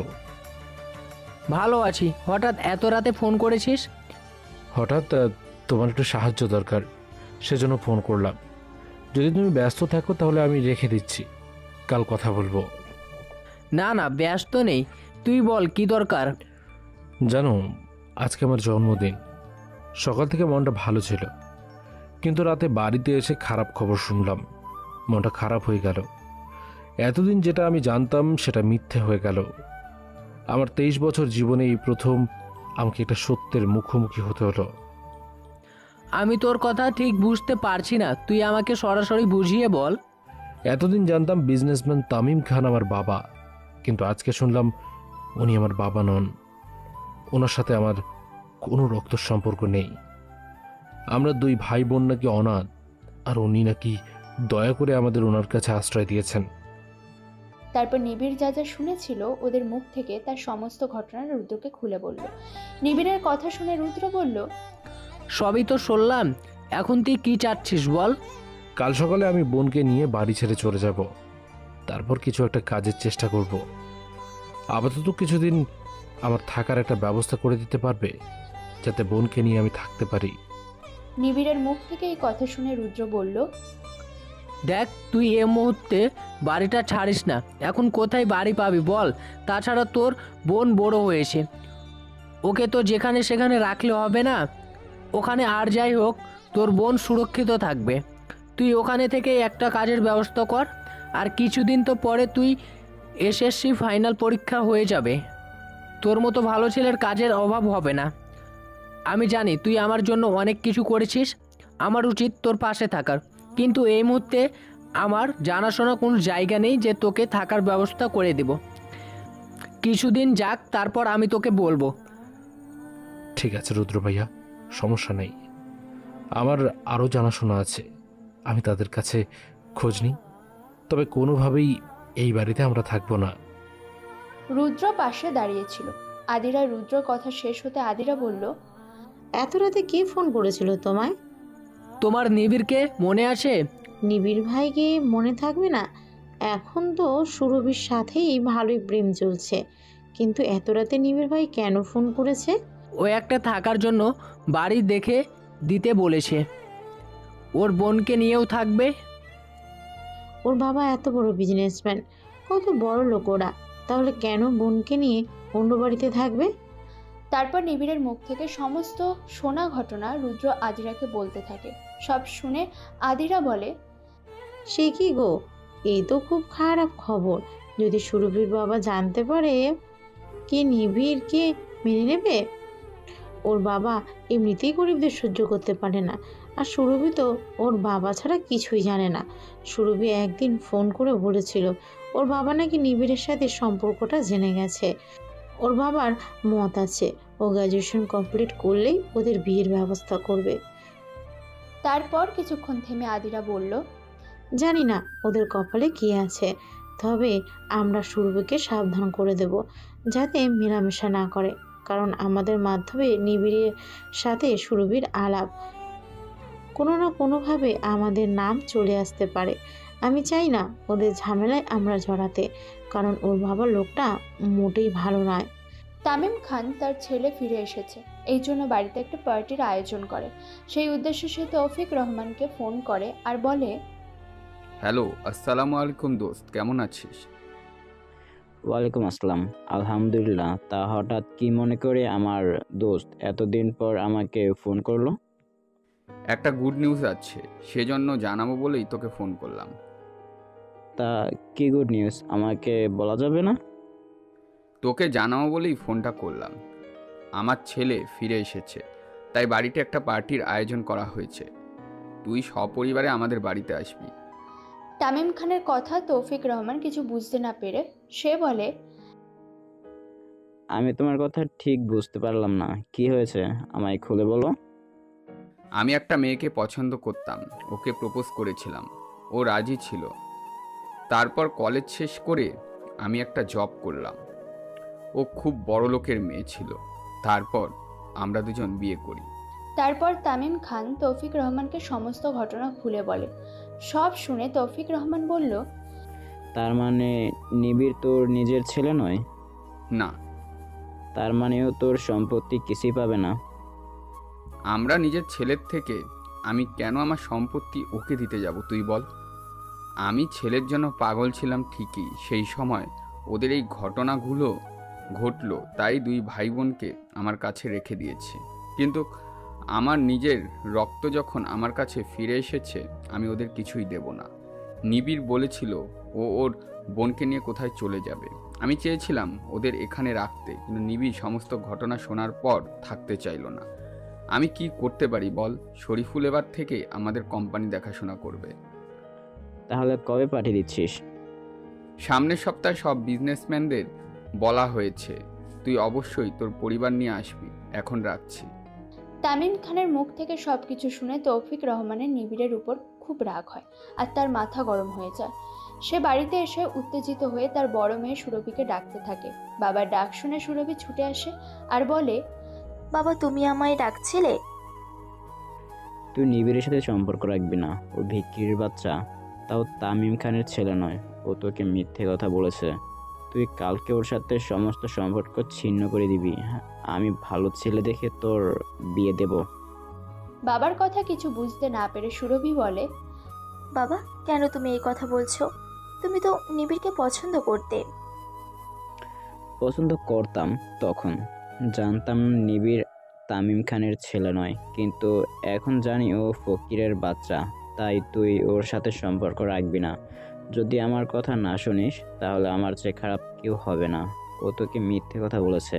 ভালো আছি। হঠাৎ এত রাতে ফোন করেছিস? হঠাৎ তোমার একটু সাহায্য দরকার, সেজন্য ফোন করলাম। যদি তুমি ব্যস্ত থাকো তাহলে আমি রেখে দিচ্ছি, কাল কথা বলবো। না না, ব্যস্ত নেই, তুই বল কি দরকার। জানো, আজকে আমার জন্মদিন। সকাল থেকে মনটা ভালো ছিল, কিন্তু রাতে বাড়িতে এসে খারাপ খবর শুনলাম, মনটা খারাপ হয়ে গেল। এতদিন যেটা আমি জানতাম সেটা মিথ্যে হয়ে গেল। আমার 23 বছর জীবনে এই প্রথম আমাকে একটা সত্যের মুখোমুখি হতে হলো। আমি তোর কথা ঠিক বুঝতে পারছি না, তুই আমাকে সরাসরি বুঝিয়ে বল। এতদিন জানতাম বিজনেসম্যান তামিম খান আমার বাবা, কিন্তু আজকে শুনলাম উনি আমার বাবা নন। ওনার সাথে আমার কোনো রক্ত সম্পর্ক নেই। আমরা দুই ভাই বোন নাকি অনাথ, আর উনি নাকি দয়া করে আমাদের ওনার কাছে আশ্রয় দিয়েছেন। তারপর নিবিড় যা যা শুনেছিল ওদের মুখ থেকে তার সমস্ত ঘটনা রুদ্রকে খুলে বলল। নিবিড়ের কথা শুনে রুদ্র বলল, সবই তো শুনলাম, এখন তুই কি চাচ্ছিস বল। কাল সকালে আমি বোনকে নিয়ে বাড়ি ছেড়ে চলে যাব, তারপর কিছু একটা কাজের চেষ্টা করব। আপাতত কিছুদিন আমার থাকার একটা ব্যবস্থা করে দিতে পারবে, যাতে বোনকে নিয়ে আমি থাকতে পারি? নিবিড়ের মুখ থেকে এই কথা শুনে রুদ্র বলল, দেখ, তুই এ মুহূর্তে বাড়িটা ছাড়িস না, এখন কোথায় বাড়ি পাবি বল। তাছাড়া তোর বোন বড় হয়েছে, ওকে তো যেখানে সেখানে রাখলে হবে না। ওখানে আর যাই হোক, তোর বোন সুরক্ষিত থাকবে। তুই ওখানে থেকে একটা কাজের ব্যবস্থা কর, আর কিছুদিন তো পরে তুই এসএসসি ফাইনাল পরীক্ষা হয়ে যাবে। তোর মতো ভালো ছেলের কাজের অভাব হবে না। আমি জানি তুই আমার জন্য অনেক কিছু করেছিস, আমার উচিত তোর পাশে থাকার, কিন্তু এই মুহূর্তে আমার জানাশোনা কোনো জায়গা নেই যে তোকে থাকার ব্যবস্থা করে দেব। কিছুদিন যাক, তারপর আমি তোকে বলবো। ঠিক আছে রুদ্র ভাইয়া, সমস্যা নেই, আমার আরও জানাশোনা আছে, আমি তাদের কাছে খোঁজ নিই। তবে কোনোভাবেই এই বাড়িতে আমরা থাকবো না। রুদ্র পাশে দাঁড়িয়েছিল। আদিরা রুদ্রর কথা শেষ হতে আদিরা বলল, এত রাতে কে ফোন করেছিল তোমায়? তোমার নিবিড়কে মনে আছে? নিবিড় ভাইকে মনে থাকবে না? এখন তো সুরভির সাথেই ভালোই প্রেম চলছে, কিন্তু এত রাতে নিবিড় ভাই কেন ফোন করেছে? ও একটা থাকার জন্য বাড়ি দেখে দিতে বলেছে, ওর বোনকে নিয়েও থাকবে। ওর বাবা এত বড় বিজনেসম্যান, কত বড় লোক ওরা, তাহলে কেন বোনকে নিয়ে অন্য বাড়িতে থাকবে? তারপর নিবিড়ের মুখ থেকে সমস্ত শোনা ঘটনা রুদ্র আদিরাকে বলতে থাকে। সব শুনে আদিরা বলে, সে কি গো, এই তো খুব খারাপ খবর। যদি সুরভির বাবা জানতে পারে, কি নিবিড়কে মেনে নেবে? ওর বাবা এমনিতেই গরিবদের সহ্য করতে পারে না, আর সুরভি তো ওর বাবা ছাড়া কিছুই জানে না। সুরভি একদিন ফোন করে বলেছিল ওর বাবা নাকি নিবিড়ের সাথে সম্পর্কটা জেনে গেছে। ওর বাবার মত আছে ও গ্র্যাজুয়েশন কমপ্লিট করলেই ওদের বিয়ের ব্যবস্থা করবে। তারপর কিছুক্ষণ থেমে আদিরা বলল, জানি না ওদের কপালে কি আছে, তবে আমরা সুরভিকে সাবধান করে দেব যাতে মেলামেশা না করে, কারণ আমাদের মাধ্যমে নিবিড়ের সাথে সুরভির আলাপ, কোনো না কোনোভাবে আমাদের নাম চলে আসতে পারে। আমি চাই না ওদের ঝামেলায় আমরা জড়াতে, কারণ ওর বাবার লোকটা মোটেই ভালো নয়। তামিম খান তার ছেলে ফিরে এসেছে, এই জন্য বাড়িতে একটা পার্টির আয়োজন করে। সেই উদ্দেশ্যে সে তৌফিক রহমানকে ফোন করে আর বলে, হ্যালো, আসসালামু আলাইকুম দোস্ত, কেমন আছিস? ওয়ালাইকুম আসসালাম। আলহামদুলিল্লাহ। তা হঠাৎ কি মনে করে আমার দোস্ত এতদিন পর আমাকে ফোন করলো? একটা গুড নিউজ আছে, সেজন্য জানাবো বলেই তোকে ফোন করলাম। তা কি গুড নিউজ, আমাকে বলা যাবে না? তোকে জানাবো বলেই ফোনটা করলাম। আমার ছেলে ফিরে এসেছে, তাই বাড়িতে একটা পার্টির আয়োজন করা হয়েছে। তুই সপরিবারে আমাদের বাড়িতে আসবি। তামিম খানের কথা তৌফিক রহমান কিছু বুঝতে না পেরে সে বলে, আমি তোমার কথা ঠিক বুঝতে পারলাম না, কি হয়েছে আমায় খুলে বলো। আমি একটা মেয়েকে পছন্দ করতাম, ওকে প্রপোজ করেছিলাম, ও রাজি ছিল। তারপর কলেজ শেষ করে আমি একটা জব করলাম। ও খুব বড় লোকের মেয়ে ছিল। তারপর আমরা দুজন বিয়ে করি। তারপর তামিম খান তৌফিক রহমানকে সমস্ত ঘটনা খুলে বলে। সব শুনে তৌফিক রহমান বলল, তার মানে নিবিড় তোর নিজের ছেলে নয়? না। তার মানেও তোর সম্পত্তি কিছুই পাবে না? আমরা নিজের ছেলের থেকে আমি কেন আমার সম্পত্তি ওকে দিতে যাব তুই বল। আমি ছেলের জন্য পাগল ছিলাম ঠিকই, সেই সময় ওদের এই ঘটনাগুলো ঘটলো, তাই দুই ভাই বোনকে আমার কাছে রেখে দিয়েছি। কিন্তু আমার নিজের রক্ত যখন আমার কাছে ফিরে এসেছে, আমি ওদের কিছুই দেব না। নিবিড় বলেছিল ও ওর বোনকে নিয়ে কোথায় চলে যাবে। আমি চেয়েছিলাম ওদের এখানে রাখতে, কিন্তু নিবিড় সমস্ত ঘটনা শোনার পর থাকতে চাইল না। আমি কি করতে পারি বল? শরীফুল এবার থেকে আমাদের কোম্পানি দেখাশোনা করবে। তাহলে কবে পাঠিয়ে দিচ্ছিস? সামনের সপ্তাহে সব বিজনেসম্যানদের বলা হয়েছে। তুই অবশ্যই তোর পরিবার নিয়ে আসবি। এখন রাখছি। তামিম খানের মুখ থেকে সবকিছু শুনে তৌফিক রহমানের নিবিড়ের উপর খুব রাগ হয় আর তার মাথা গরম হয়ে যায়। সে বাড়িতে এসে উত্তেজিত হয়ে তার বড় মেয়ে সুরভিকে ডাকতে থাকে। বাবার ডাক শুনে সুরভি ছুটে আসে আর বলে, বাবা তুমি আমায় ডাকছিলে? তুই নিবিড়ের সাথে সম্পর্ক রাখবি না, ও ভিকিরির বাচ্চা, তাও তামিম খানের ছেলে নয়। ও তোকে মিথ্যে কথা বলেছে। তুই কালকে ওর সাথে সমস্ত সম্পর্ক ছিন্ন করে দিবি। আমি ভালো ছেলে দেখে তোর বিয়ে দেব। বাবার কথা কিছু বুঝতে না পেরে সুরভি বলে, বাবা কেন তুমি এই কথা বলছো? তুমি তো নিবিড়কে পছন্দ করতে। পছন্দ করতাম তখন, জানতাম নিবিড় তামিম খানের ছেলে নয়, কিন্তু এখন জানি ও ফকিরের বাচ্চা। তাই তুই ওর সাথে সম্পর্ক রাখবি না। যদি আমার কথা না শুনিস তাহলে আমার চেয়ে খারাপ কেউ হবে না। ও তোকে মিথ্যে কথা বলেছে।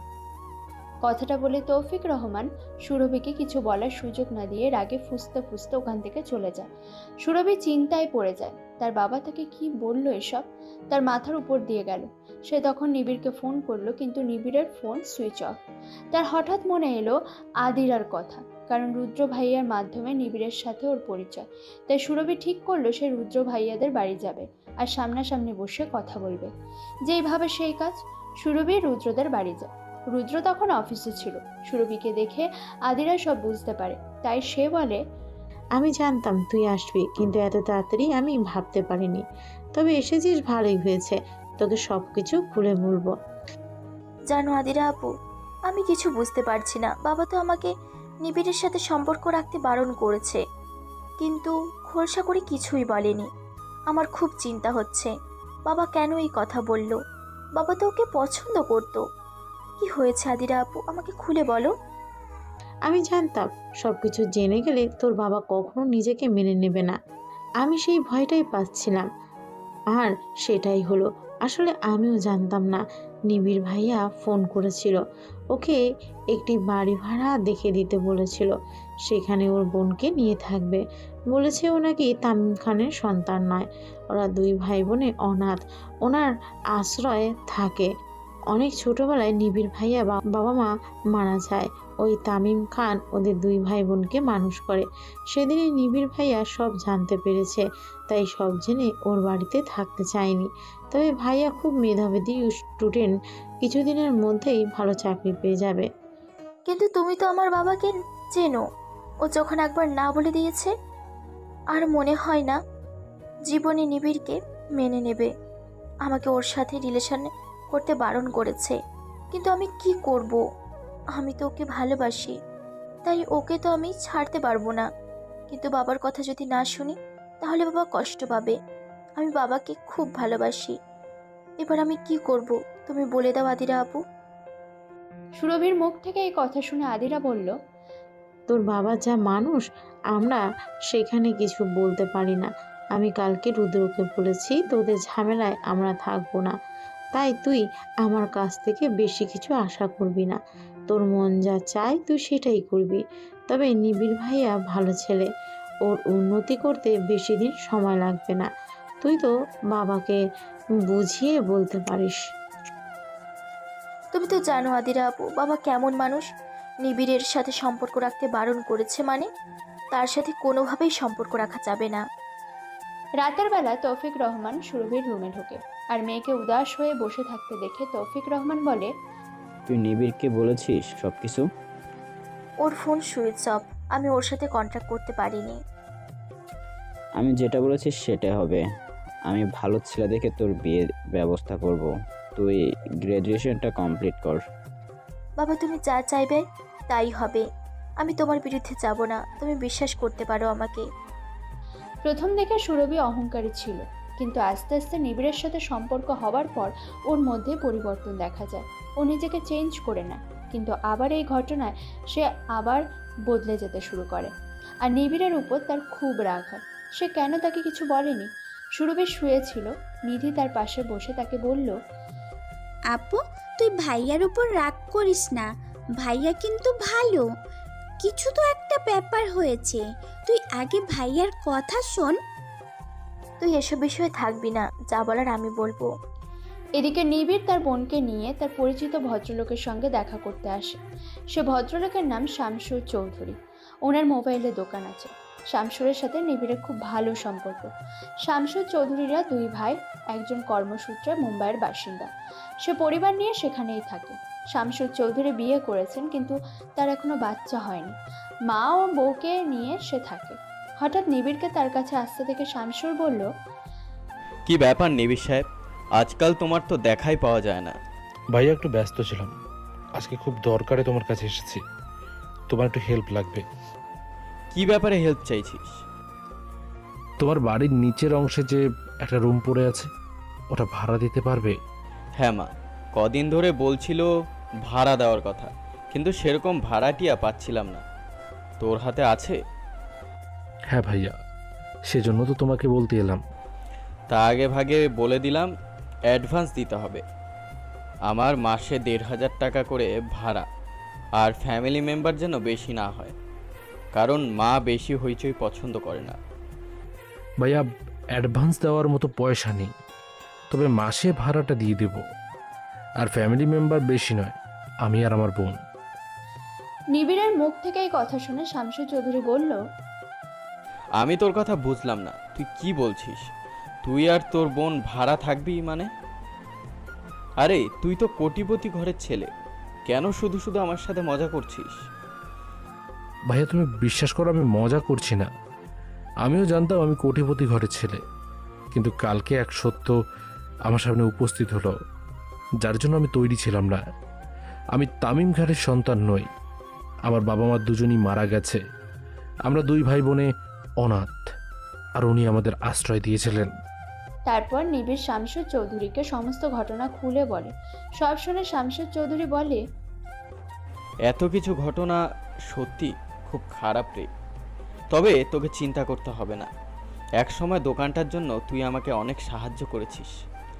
কথাটা বলে তৌফিক রহমান সুরভিকে কিছু বলার সুযোগ না দিয়ে রাগে ফুঁসতে ফুঁসতে ওখান থেকে চলে যায়। সুরভি চিন্তায় পড়ে যায়, তার বাবা তাকে কি বলল এসব তার মাথার উপর দিয়ে গেল। সে তখন নিবিড়কে ফোন করলো, কিন্তু নিবিড়ের ফোন সুইচ অফ। তার হঠাৎ মনে এলো আদিরার কথা, কারণ রুদ্র ভাইয়ার মাধ্যমে নিবিড়ের সাথে ওর পরিচয়। তাই সুরভি ঠিক করলো সে রুদ্র ভাইয়াদের বাড়ি যাবে আর সামনাসামনি বসে কথা বলবে। যেইভাবে সেই কাজ। সুরভি রুদ্রদের বাড়ি যায়। রুদ্র তখন অফিসে ছিল। সুরভিকে দেখে আদিরা সব বুঝতে পারে, তাই সে বলে, আমি জানতাম তুই আসবি, কিন্তু এত তাড়াতাড়ি আমি ভাবতে পারিনি। তবে এসেছিস ভালোই হয়েছে, তোকে সবকিছু খুলে বলবো। জানো আদিরা আপু, আমি কিছু বুঝতে পারছি না। বাবা তো আমাকে নিবিড়ের সাথে সম্পর্ক রাখতে বারণ করেছে, কিন্তু খোলসা করে কিছুই বলেনি। আমার খুব চিন্তা হচ্ছে, বাবা কেন এই কথা বলল? বাবা তো ওকে পছন্দ করতো। কি হয়েছে আদিরা আপু, আমাকে খুলে বলো। আমি জানতাম সবকিছু জেনে গেলে তোর বাবা কখনো নিজেকে মেনে নেবে না। আমি সেই ভয়টাই পাচ্ছিলাম, আর সেটাই হলো। আসলে আমিও জানতাম না নিবিড় ভাইয়া ফোন করেছিল, ওকে একটি বাড়ি ভাড়া দেখে দিতে বলেছিল। সেখানে ওর বোনকে নিয়ে থাকবে বলেছে। ও নাকি তামিম খানের সন্তান নয়, ওরা দুই ভাই বোনে অনাথ, ওনার আশ্রয়ে থাকে। অনেক ছোটবেলায় নিবিড় ভাইয়া বাবা মা মারা যায়। ওই তামিম খান ওদের দুই ভাই বোনকে মানুষ করে। সেদিনই নিবিড় ভাইয়া সব জানতে পেরেছে, তাই সব জেনে ওর বাড়িতে থাকতে চায়নি। তবে ভাইয়া খুব মেধাবী স্টুডেন্ট, কিছুদিনের মধ্যেই ভালো চাকরি পেয়ে যাবে। কিন্তু তুমি তো আমার বাবাকে চেনো, ও যখন একবার না বলে দিয়েছে, আর মনে হয় না জীবনে নিবিড়কে মেনে নেবে। আমাকে ওর সাথে রিলেশন করতে বারণ করেছে, কিন্তু আমি কি করব? আমি তো ওকে ভালোবাসি, তাই ওকে তো আমি ছাড়তে পারবো না। কিন্তু বাবার কথা যদি না শুনি তাহলে বাবা কষ্ট পাবে। আমি বাবাকে খুব ভালোবাসি। এবার আমি কি করব তুমি বলে দাও আদিরা আপু। সুরভির মুখ থেকে এই কথা শুনে আদিরা বলল, তোর বাবা যা মানুষ, আমরা সেখানে কিছু বলতে পারি না। আমি কালকে রুদ্রকে বলেছি তোদের ঝামেলায় আমরা থাকবো না, তাই তুই আমার কাছ থেকে বেশি কিছু আশা করবি না। তোর মন যা চায় তুই সেটাই করবি। তবে নিবিড় ভাইয়া ভালো ছেলে, ওর উন্নতি করতে বেশি দিন সময় লাগবে না। তুই তো বাবাকে বুঝিয়ে বলতে পারিস। তুমি তো জানো আদিরা আপু বাবা কেমন মানুষ। নিবিড়ের সাথে সম্পর্ক রাখতে বারণ করেছে, মানে তার সাথে কোনোভাবেই সম্পর্ক রাখা যাবে না। রাতের বেলা তৌফিক রহমান সুরভির রুমে ঢোকে আর মেয়েকে উদাস হয়ে বসে থাকতে দেখে তৌফিক রহমান বলে, তুই নিবিড়কে বলেছিস সব কিছু? ওর ফোন সুইচ অফ, আমি ওর সাথে কন্ট্যাক্ট করতে পারিনি। আমি যেটা বলেছি সেটা হবে। আমি ভালো ছেলে দেখে তোর বিয়ের ব্যবস্থা করব। তুই গ্র্যাজুয়েশনটা কমপ্লিট কর। বাবা তুমি যা চাইবে তাই হবে, আমি তোমার বিরুদ্ধে যাব না, তুমি বিশ্বাস করতে পারো আমাকে। প্রথম দেখে সুরভি অহংকারী ছিল, কিন্তু আস্তে আস্তে নিবিড়ের সাথে সম্পর্ক হওয়ার পর ওর মধ্যে পরিবর্তন দেখা যায়। ও নিজেকে চেঞ্জ করে নেয়, কিন্তু আবার এই ঘটনায় সে আবার বদলে যেতে শুরু করে। আর নিবিড়ের উপর তার খুব রাগ হয়। সে কেন তাকে কিছু বলেনি। সুরভি শুয়েছিল, নিধি তার পাশে বসে তাকে বলল, আপু তুই ভাইয়ার উপর রাগ করিস না, ভাইয়া কিন্তু ভালো। কিছু তো একটা ব্যাপার হয়েছে, তুই আগে ভাইয়ার কথা শোন। তুই এসব বিষয়ে থাকবি না, যা বলার আমি বলবো। এদিকে নিবিড় তার বোনকে নিয়ে তার পরিচিত ভদ্রলোকের সঙ্গে দেখা করতে আসে। সে ভদ্রলোকের নাম শামসুর চৌধুরী। ওনার মোবাইলের দোকান আছে। শামসুরের সাথে নিবিড়ের খুব ভালো সম্পর্ক। শামসুর চৌধুরীরা দুই ভাই, একজন কর্মসূত্রে মুম্বাইয়ের বাসিন্দা। সে পরিবার নিয়ে সেখানেই থাকে। শামসুর চৌধুরী বিয়ে করেছেন, কিন্তু তার এখনো বাচ্চা হয়নি। মা ও বউকে নিয়ে সে থাকে। হঠাৎ নিবিড়কে তার কাছে আসতে থেকে শামসুর বলল, কি ব্যাপার নিবিড় সাহেব, আজকাল তোমার তো দেখাই পাওয়া যায় না। ভাইয়া একটু ব্যস্ত ছিলাম, আজকে খুব দরকারে তোমার কাছে এসেছি। তোমার একটু হেল্প লাগবে। কি ব্যাপারে হেল্প চাইছিস? তোমার বাড়ির নিচের অংশে যে একটা রুম পড়ে আছে, ওটা ভাড়া দিতে পারবে? হ্যাঁ মা, কদিন ধরে বলছিল ভাড়া দেওয়ার কথা, কিন্তু সেরকম ভাড়াটিয়া পাচ্ছিলাম না। তোর হাতে আছে? হ্যাঁ ভাইয়া, সেজন্য তো তোমাকে বলতে এলাম। তা আগে ভাগে বলে দিলাম, অ্যাডভান্স দিতে হবে। আমার মাসে ১,৫০০ টাকা করে ভাড়া, আর ফ্যামিলি মেম্বার যেন বেশি না হয়, কারণ মা বেশি হইচই পছন্দ করে না। ভাইয়া অ্যাডভান্স দেওয়ার মতো পয়সা নেই, তবে মাসে ভাড়াটা দিয়ে দেব। আর ফ্যামিলি মেম্বার বেশি নয়, আমি আর আমার বোন। নিবিড়ের মুখ থেকে এই কথা শুনে শামসু চৌধুরী বলল, আমি তোর কথা বুঝলাম না, তুই কি বলছিস? তুই আর তোর বোন ভাড়া থাকবি মানে? আরে তুই তো কোটিপতি ঘরের ছেলে, কেন শুধু শুধু আমার সাথে মজা করছিস? ভাইয়া তুমি বিশ্বাস করো, আমি মজা করছি না। আমিও জানতাম আমি কোটিপতি ঘরের ছেলে, কিন্তু কালকে এক সত্য আমার সামনে উপস্থিত হলো, যার জন্য আমি তৈরি ছিলাম না। আমি তামিম ঘাটের সন্তান নই। আমার বাবা মা দুজনই মারা গেছে। আমরা দুই ভাই বোনে অনাথ, আর উনি আমাদের আশ্রয় দিয়েছিলেন। তারপর নিবিড় শামসুর চৌধুরীকে সমস্ত ঘটনা খুলে বলে। সব শুনে শামসুর চৌধুরী বলে, এত কিছু ঘটনা সত্যি খুব খারাপ রে। তবে তোকে চিন্তা করতে হবে না, এক সময় দোকানটার জন্য তুই আমাকে অনেক সাহায্য করেছিস,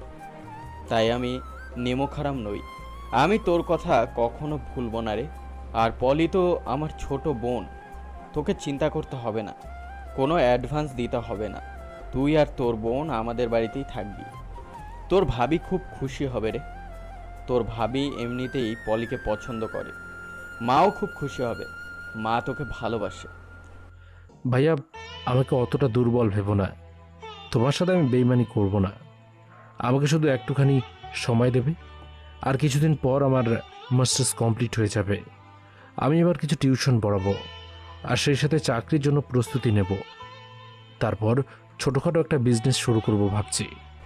তাই আমি নেমোখারাম নই। আমি তোর কথা কখনো ভুলব না রে। আর পলি তো আমার ছোট বোন, তোকে চিন্তা করতে হবে না, কোনো অ্যাডভান্স দিতে হবে না। তুই আর তোর বোন আমাদের বাড়িতেই থাকবি। তোর ভাবি খুব খুশি হবে রে। তোর ভাবি এমনিতেই পলিকে পছন্দ করে, মাও খুব খুশি হবে। মা তোকে ভালোবাসে। ভাইয়া আমাকে অতটা দুর্বল ভেবো না। তোমার সাথে আমি বেইমানি করব না। আমাকে শুধু একটুখানি সময় দেবে, আর কিছুদিন পর আমার মাস্টার্স কমপ্লিট হয়ে যাবে। আমি এবার কিছু টিউশন পড়াবো, আর সেই সাথে চাকরির জন্য প্রস্তুতি নেব। তারপর ছোটোখাটো একটা বিজনেস শুরু করব ভাবছি।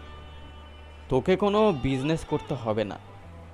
তোকে কোনো বিজনেস করতে হবে না,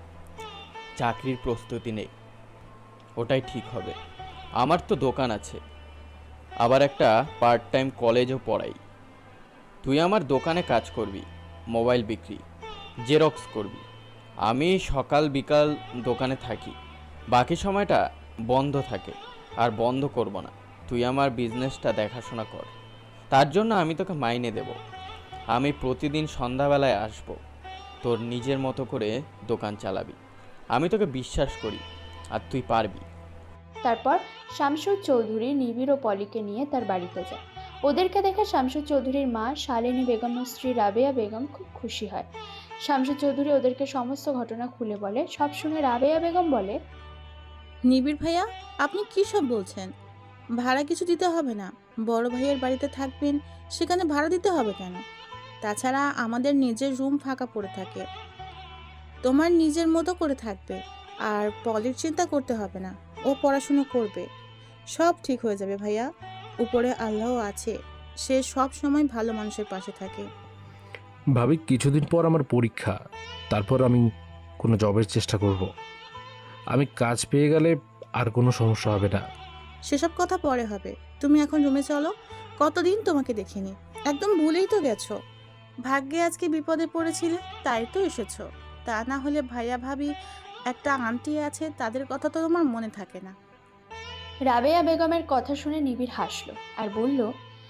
চাকরির প্রস্তুতি নেই, ওটাই ঠিক হবে। আমার তো দোকান আছে, আবার একটা পার্ট টাইম কলেজও পড়াই। তুই আমার দোকানে কাজ করবি, মোবাইল বিক্রি। জেরক্স করবি। আমি সকাল বিকাল দোকানে থাকি, বাকি সময়টা বন্ধ থাকে। আর বন্ধ করব না, তুই আমার বিজনেসটা দেখাশোনা কর। তার জন্য আমি তোকে মাইনে দেব। আমি প্রতিদিন সন্ধ্যাবেলায় আসব, তোর নিজের মতো করে দোকান চালাবি। আমি তোকে বিশ্বাস করি, আর তুই পারবি। তারপর শামসুর চৌধুরী নিবিড় ও পলিকে নিয়ে তার বাড়িতে যায়। ওদেরকে দেখে শামসুর চৌধুরীর মা শালিনী বেগম ও স্ত্রী রাবেয়া বেগম খুব খুশি হয়। শামসুর চৌধুরী ওদেরকে সমস্ত ঘটনা খুলে বলে। সব শুনে রাবেয়া বেগম বলে, নিবিড় ভাইয়া, আপনি কী সব বলছেন? ভাড়া কিছু দিতে হবে না। বড় ভাইয়ের বাড়িতে থাকবেন, সেখানে ভাড়া দিতে হবে কেন? তাছাড়া আমাদের নিজের রুম ফাঁকা পড়ে থাকে। তোমার নিজের মতো করে থাকবে, আর পলির চিন্তা করতে হবে না। ও পড়াশুনো করবে, সব ঠিক হয়ে যাবে ভাইয়া। উপরে আল্লাহ আছে, সে সব সময় ভালো মানুষের পাশে থাকে। ভাবি, কিছুদিন পর আমার পরীক্ষা, তারপর আমি কোনো জবের চেষ্টা করব। আমি কাজ পেয়ে গেলে আর কোনো সমস্যা হবে না। সেসব কথা পরে হবে, তুমি এখন রুমে চলো। কতদিন তোমাকে দেখিনি, একদম ভুলেই তো গেছো। ভাগ্যে আজকে বিপদে পড়েছিলে, তাই তো এসেছো। তা না হলে ভাইয়া ভাবি একটা আন্টি আছে, তাদের কথা তো তোমার মনে থাকে না। রাবেয়া বেগমের কথা শুনে নিবিড় হাসলো আর বলল,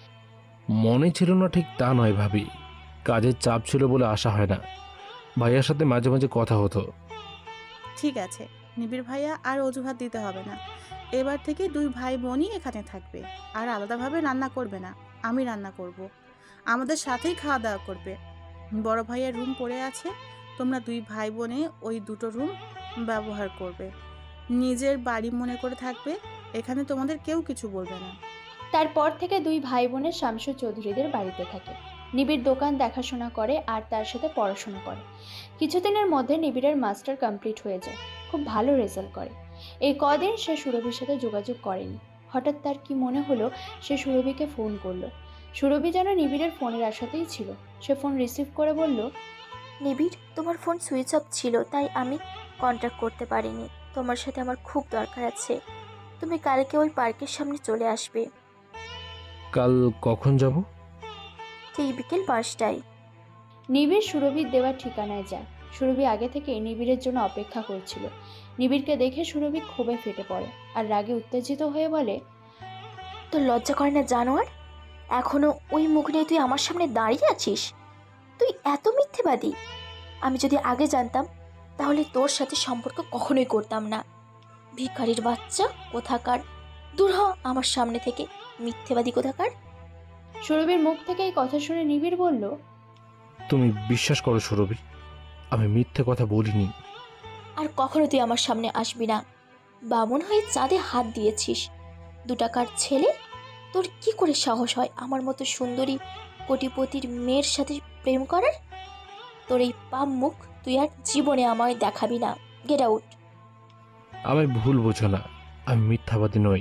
মনে ছিল না ঠিক তা নয় ভাবি, কাজের চাপ ছিল বলে আসা হয় না। ভাইয়ার সাথে মাঝে মাঝে কথা হতো। ঠিক আছে নিবিড় ভাইয়া, আর অজুহাত দিতে হবে না। এবার থেকে দুই ভাই বোনই এখানে থাকবে, আর আলাদাভাবে রান্না করবে না। আমি রান্না করব, আমাদের সাথেই খাওয়া দাওয়া করবে। বড় ভাইয়ের রুম পড়ে আছে, তোমরা দুই ভাই বোনে ওই দুটো রুম ব্যবহার করবে। নিজের বাড়ি মনে করে থাকবে, এখানে তোমাদের কেউ কিছু বলবে না। তারপর থেকে দুই ভাই বোনের শামসুর চৌধুরীদের বাড়িতে থাকে। নিবিড় দোকান দেখাশোনা করে আর তার সাথে পড়াশোনা করে। কিছুদিনের মধ্যে নিবিড়ের মাস্টার কমপ্লিট হয়ে যায়, খুব ভালো রেজাল্ট করে। এই কদিন সে সুরভির সাথে যোগাযোগ করেনি। হঠাৎ তার কি মনে হলো, সে সুরভিকে ফোন করলো। সুরভি যেন নিবিড়ের ফোনের আশাতেই ছিল। সে ফোন রিসিভ করে বলল, নিবিড়, তোমার ফোন সুইচ অফ ছিল, তাই আমি কন্ট্যাক্ট করতে পারিনি। তোমার সাথে আমার খুব দরকার আছে। তুমি কালকে ওই পার্কের সামনে চলে আসবে। কাল কখন যাব? ঠিক বিকেল 5টায়। নিবিড় সুরভির দেওয়া ঠিকানায় যায়। সুরভি আগে থেকে নিবিড়ের জন্য অপেক্ষা করছিল। নিবিড়কে দেখে সুরভি ক্ষোভে ফেটে পড়ে আর রাগে উত্তেজিত হয়ে বলে, তোর লজ্জা করে না জানোয়ার? এখনো ওই মুখ নিয়ে তুই আমার সামনে দাঁড়িয়ে আছিস? তুই এত মিথ্যেবাদী। আমি যদি আগে জানতাম তাহলে তোর সাথে সম্পর্ক কখনোই করতাম না। ভিখারির বাচ্চা কোথাকার, দূর হ আমার সামনে থেকে, মিথ্যেবাদী কোথাকার। সুরভির মুখ থেকে এই কথা শুনে নিবিড় বলল, তুমি বিশ্বাস করো সুরভি, আমি মিথ্যে কথা বলিনি। আর কখনো তুই আমার সামনে আসবি না। বামন হয়ে চাঁদে হাত দিয়েছিস। 2 টাকার ছেলে, তোর কি করে সাহস হয় আমার মতো সুন্দরী কোটিপতির মেয়ের সাথে প্রেম করার? তোর এই পাপ মুখ তুই আর জীবনে আমায় দেখাবি না। Get out. আমি ভুল বোঝো না, আমি মিথ্যাবাদী নই।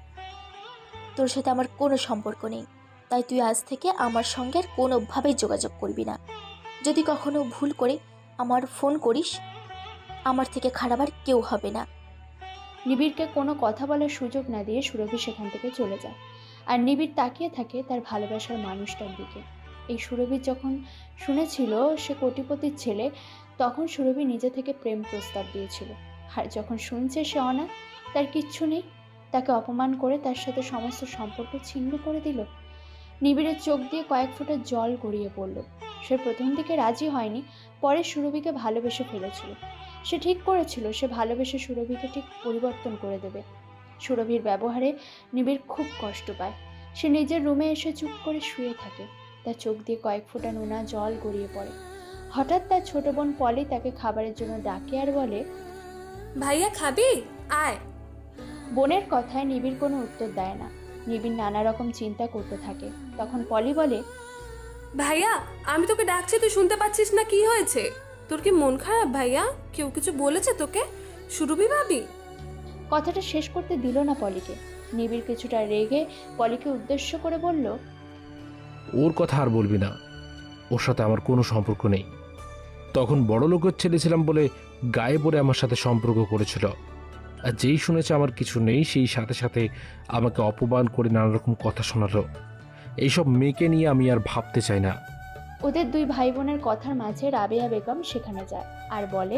তোর সাথে আমার কোনো সম্পর্ক নেই, তাই তুই আজ থেকে আমার সঙ্গে আর কোনোভাবেই যোগাযোগ করবি না। যদি কখনো ভুল করে আমার ফোন করিস, আমার থেকে খারাপ আর কেউ হবে না। নিবিড়কে কোনো কথা বলার সুযোগ না দিয়ে সুরভি সেখান থেকে চলে যায়। আর নিবিড় তাকিয়ে থাকে তার ভালোবাসার মানুষটার দিকে। এই সুরভি যখন শুনেছিল সে কোটিপতির ছেলে, তখন সুরভি নিজে থেকে প্রেম প্রস্তাব দিয়েছিল। আর যখন শুনছে সে অনাথ, তার কিচ্ছু নেই, তাকে অপমান করে তার সাথে সমস্ত সম্পর্ক ছিন্ন করে দিল। নিবিড়ের চোখ দিয়ে কয়েক ফোঁটা জল গড়িয়ে পড়ল। সে প্রথম দিকে রাজি হয়নি, পরে সুরভিকে ভালোবেসে ফেলেছিল। সে ঠিক করেছিল সে ভালোবেসে সুরভিকে ঠিক পরিবর্তন করে দেবে। সুরভির ব্যবহারে নিবিড় খুব কষ্ট পায়। সে নিজের রুমে এসে চুপ করে শুয়ে থাকে। তার চোখ দিয়ে কয়েক ফোঁটা নোনা জল গড়িয়ে পড়ে। হঠাৎ তার ছোট বোন পলি তাকে খাবারের জন্য ডাকে আর বলে, ভাইয়া খাবি? আয়। বোনের কথায় নিবিড় কোনো উত্তর দেয় না। নিবিড় নানা রকম চিন্তা করতে থাকে। তখন পলি বলে, ভাইয়া আমি তোকে ডাকছি, তুই শুনতে পাচ্ছিস না? কি হয়েছে তোর? কি মন খারাপ ভাইয়া? কেউ কিছু বলেছে তোকে? সুরভি ভাবি? কথাটা শেষ করতে দিল না পলিকে। নিবিড় কিছুটা রেগে পলিকে উদ্দেশ্য করে বলল, ওর কথা আর বলবি না, ওর সাথে আমার কোনো সম্পর্ক নেই। তখন বড় লোকের ছেলে ছিলাম বলে গায়ে পড়ে আমার সাথে সম্পর্ক করেছিল। আর যেই শুনেছে আমার কিছু নেই, সেই সাথে সাথে আমাকে অপমান করে নানা রকম কথা শোনালো। এইসব মেয়েকে নিয়ে আমি আর ভাবতে চাই না। ওদের দুই ভাই বোনের কথার মাঝে রাবেয়া বেগম সেখানে যায় আর বলে,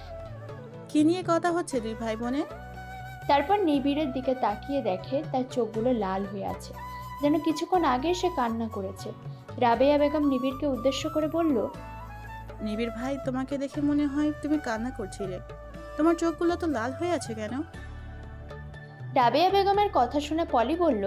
কি নিয়ে কথা হচ্ছে দুই ভাই বোনে? তারপর নিবিড়ের দিকে তাকিয়ে দেখে তার চোখগুলো লাল হয়ে আছে, যেন কিছুক্ষণ আগে সে কান্না করেছে। রাবেয়া বেগম নিবিড়কে উদ্দেশ্য করে বলল, নিবিড় ভাই, তোমাকে দেখে মনে হয় তুমি কান্না করছিলে। তোমার চোখগুলো তো লাল হয়ে আছে কেন? রাবেয়া বেগমের কথা শুনে পলি বলল,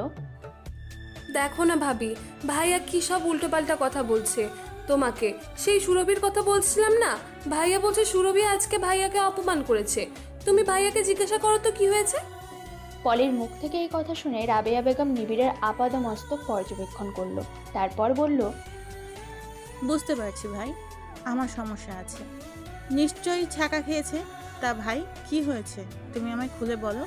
দেখো না ভাবি, ভাইয়া কি সব উল্টোপাল্টা কথা বলছে। তোমাকে সেই সুরভির কথা বলছিলাম না, ভাইয়া বলছে সুরভি আজকে ভাইয়াকে অপমান করেছে। তুমি ভাইয়াকে জিজ্ঞাসা করো তো কি হয়েছে। পলির মুখ থেকে এই কথা শুনে রাবেয়া বেগম নিবিড়ের আপাদমস্তক পর্যবেক্ষণ করলো, তারপর বলল, বুঝতে পারছি ভাই, আমার সমস্যা আছে। নিশ্চয়ই ছাকা খেয়েছে। তা ভাই, কি হয়েছে তুমি আমায় খুলে বলো।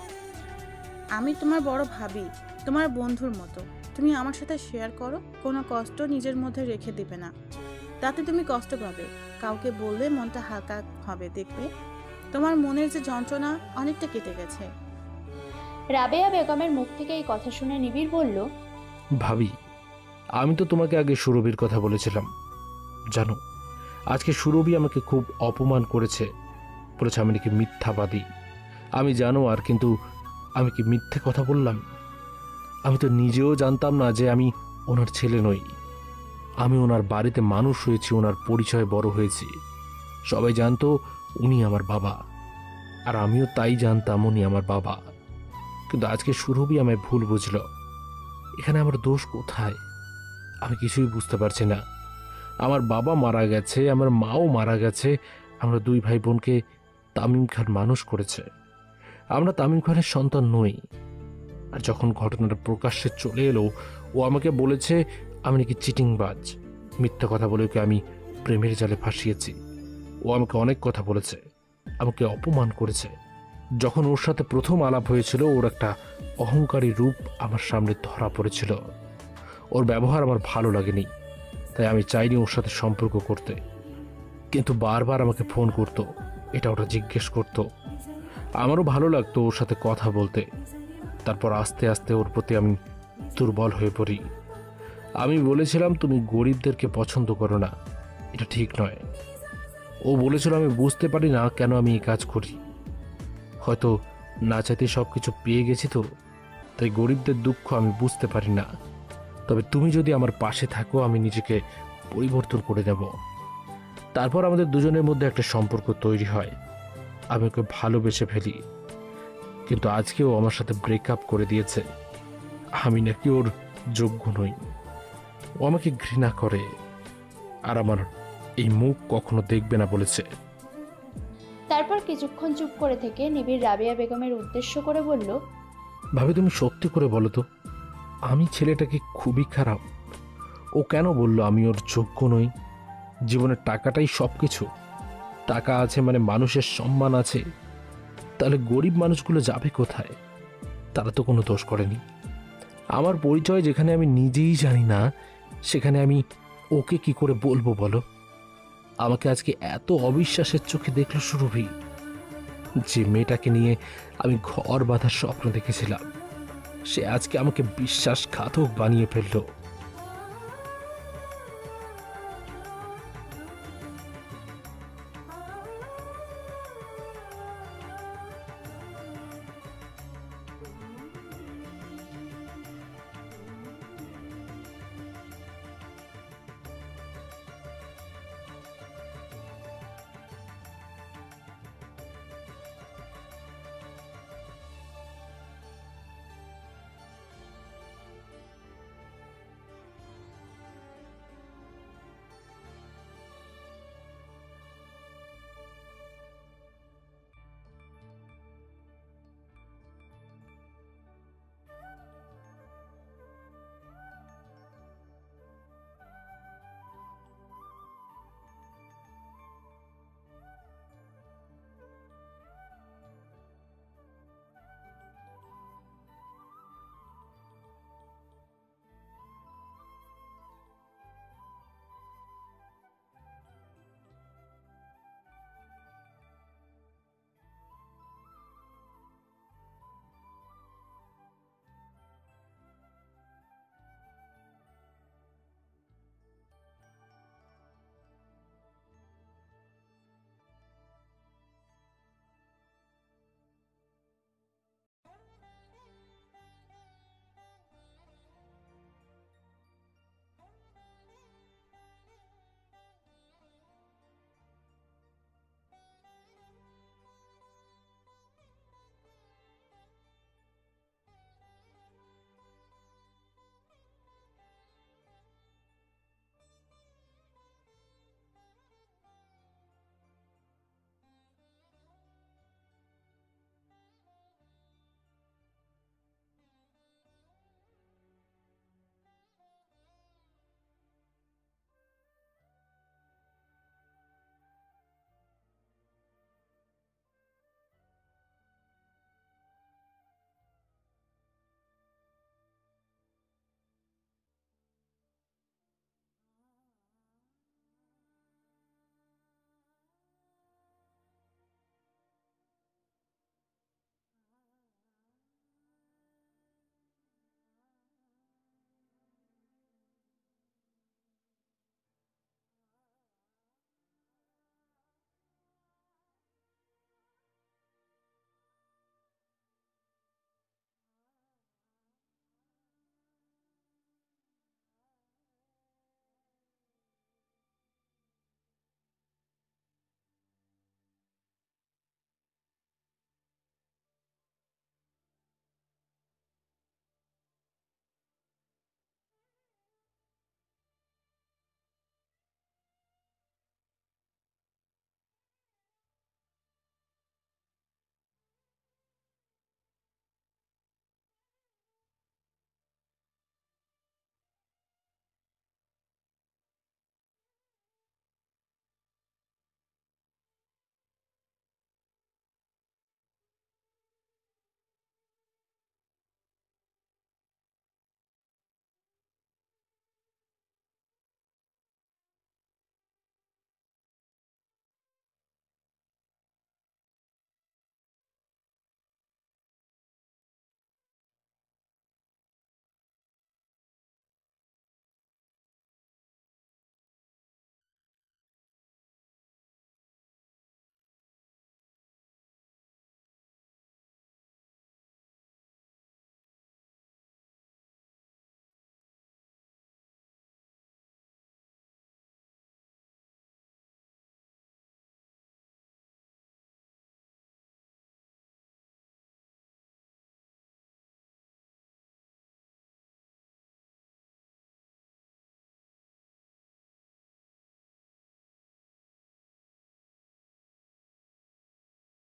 আমি তোমার বড় ভাবি, তোমার বন্ধুর মতো। তুমি আমার সাথে শেয়ার করো, কোনো কষ্ট নিজের মধ্যে রেখে দিবে না। তাতে তুমি কষ্ট পাবে, কাউকে বললে মনটা হালকা হবে, দেখবে তোমার মনের যে যন্ত্রণা অনেকটা কেটে গেছে। রাবেয়া বেগমের মুখ থেকে এই কথা শুনে নিবিড় বলল, ভাবি, আমি তো তোমাকে আগে সুরভির কথা বলেছিলাম। জানো, আজকে সুরভি আমাকে খুব অপমান করেছে, বলেছে আমি নাকি মিথ্যাবাদী। আমি জানো আর, কিন্তু আমি কি মিথ্যে কথা বললাম? আমি তো নিজেও জানতাম না যে আমি ওনার ছেলে নই। আমি ওনার বাড়িতে মানুষ হয়েছি, ওনার পরিচয়ে বড় হয়েছি। সবাই জানতো উনি আমার বাবা, আর আমিও তাই জানতাম উনি আমার বাবা। কিন্তু আজকে সুরভি আমায় ভুল বুঝল। এখানে আমার দোষ কোথায়? আমি কিছুই বুঝতে পারছি না। আমার বাবা মারা গেছে, আমার মাও মারা গেছে। আমরা দুই ভাই বোনকে তামিম খান মানুষ করেছে। আমরা তামিম খানের সন্তান নই। আর যখন ঘটনাটা প্রকাশ্যে চলে এলো, ও আমাকে বলেছে আমি নাকি চিটিংবাজ, মিথ্যা কথা বলে ওকে আমি প্রেমের জালে ফাঁসিয়েছি। ও আমাকে অনেক কথা বলেছে, আমাকে অপমান করেছে। যখন ওর সাথে প্রথম আলাপ হয়েছিল, ওর একটা অহংকারী রূপ আমার সামনে ধরা পড়েছিল। ওর ব্যবহার আমার ভালো লাগেনি, তাই আমি চাইনি ওর সাথে সম্পর্ক করতে। কিন্তু বারবার আমাকে ফোন করতো, এটা ওটা জিজ্ঞেস করতো। আমারও ভালো লাগতো ওর সাথে কথা বলতে। তারপর আস্তে আস্তে ওর প্রতি আমি দুর্বল হয়ে পড়ি। আমি বলেছিলাম তুমি গরিবদেরকে পছন্দ করো না, এটা ঠিক নয়। ও বলেছিল আমি বুঝতে পারি না কেন আমি এই কাজ করি। হয়তো না চাইতে সব কিছু পেয়ে গেছি তো, তাই গরিবদের দুঃখ আমি বুঝতে পারি না। তবে তুমি যদি আমার পাশে থাকো, আমি নিজেকে পরিবর্তন করে দেব। তারপর আমাদের দুজনের মধ্যে একটা সম্পর্ক তৈরি হয়। আমি ওকে ভালোবেসে ফেলি, কিন্তু আজকেও আমার সাথে ব্রেকআপ করে দিয়েছে। আমি নাকি ওর যোগ্য নই। ও আমাকে ঘৃণা করে, আর আমার এই মুখ কখনো দেখবে না বলেছে। তারপর কিছুক্ষণ চুপ করে থেকে নিবিড় রাবেয়া বেগমের উদ্দেশ্য করে বলল, ভাবি, তুমি সত্যি করে বলো তো, আমি ছেলেটাকে খুবই খারাপ? ও কেন বলল আমি ওর যোগ্য নই? জীবনের টাকাটাই সব কিছু। টাকা আছে মানে মানুষের সম্মান আছে। তাহলে গরিব মানুষগুলো যাবে কোথায়? তারা তো কোনো দোষ করেনি। আমার পরিচয় যেখানে আমি নিজেই জানি না, সেখানে আমি ওকে কি করে বলবো বলো? আমাকে আজকে এত অবিশ্বাসের চোখে দেখলো সুরভি। যে মেয়েটাকে নিয়ে আমি ঘর বাঁধার স্বপ্ন দেখেছিলাম, সে আজকে আমাকে বিশ্বাসঘাতক বানিয়ে ফেললো।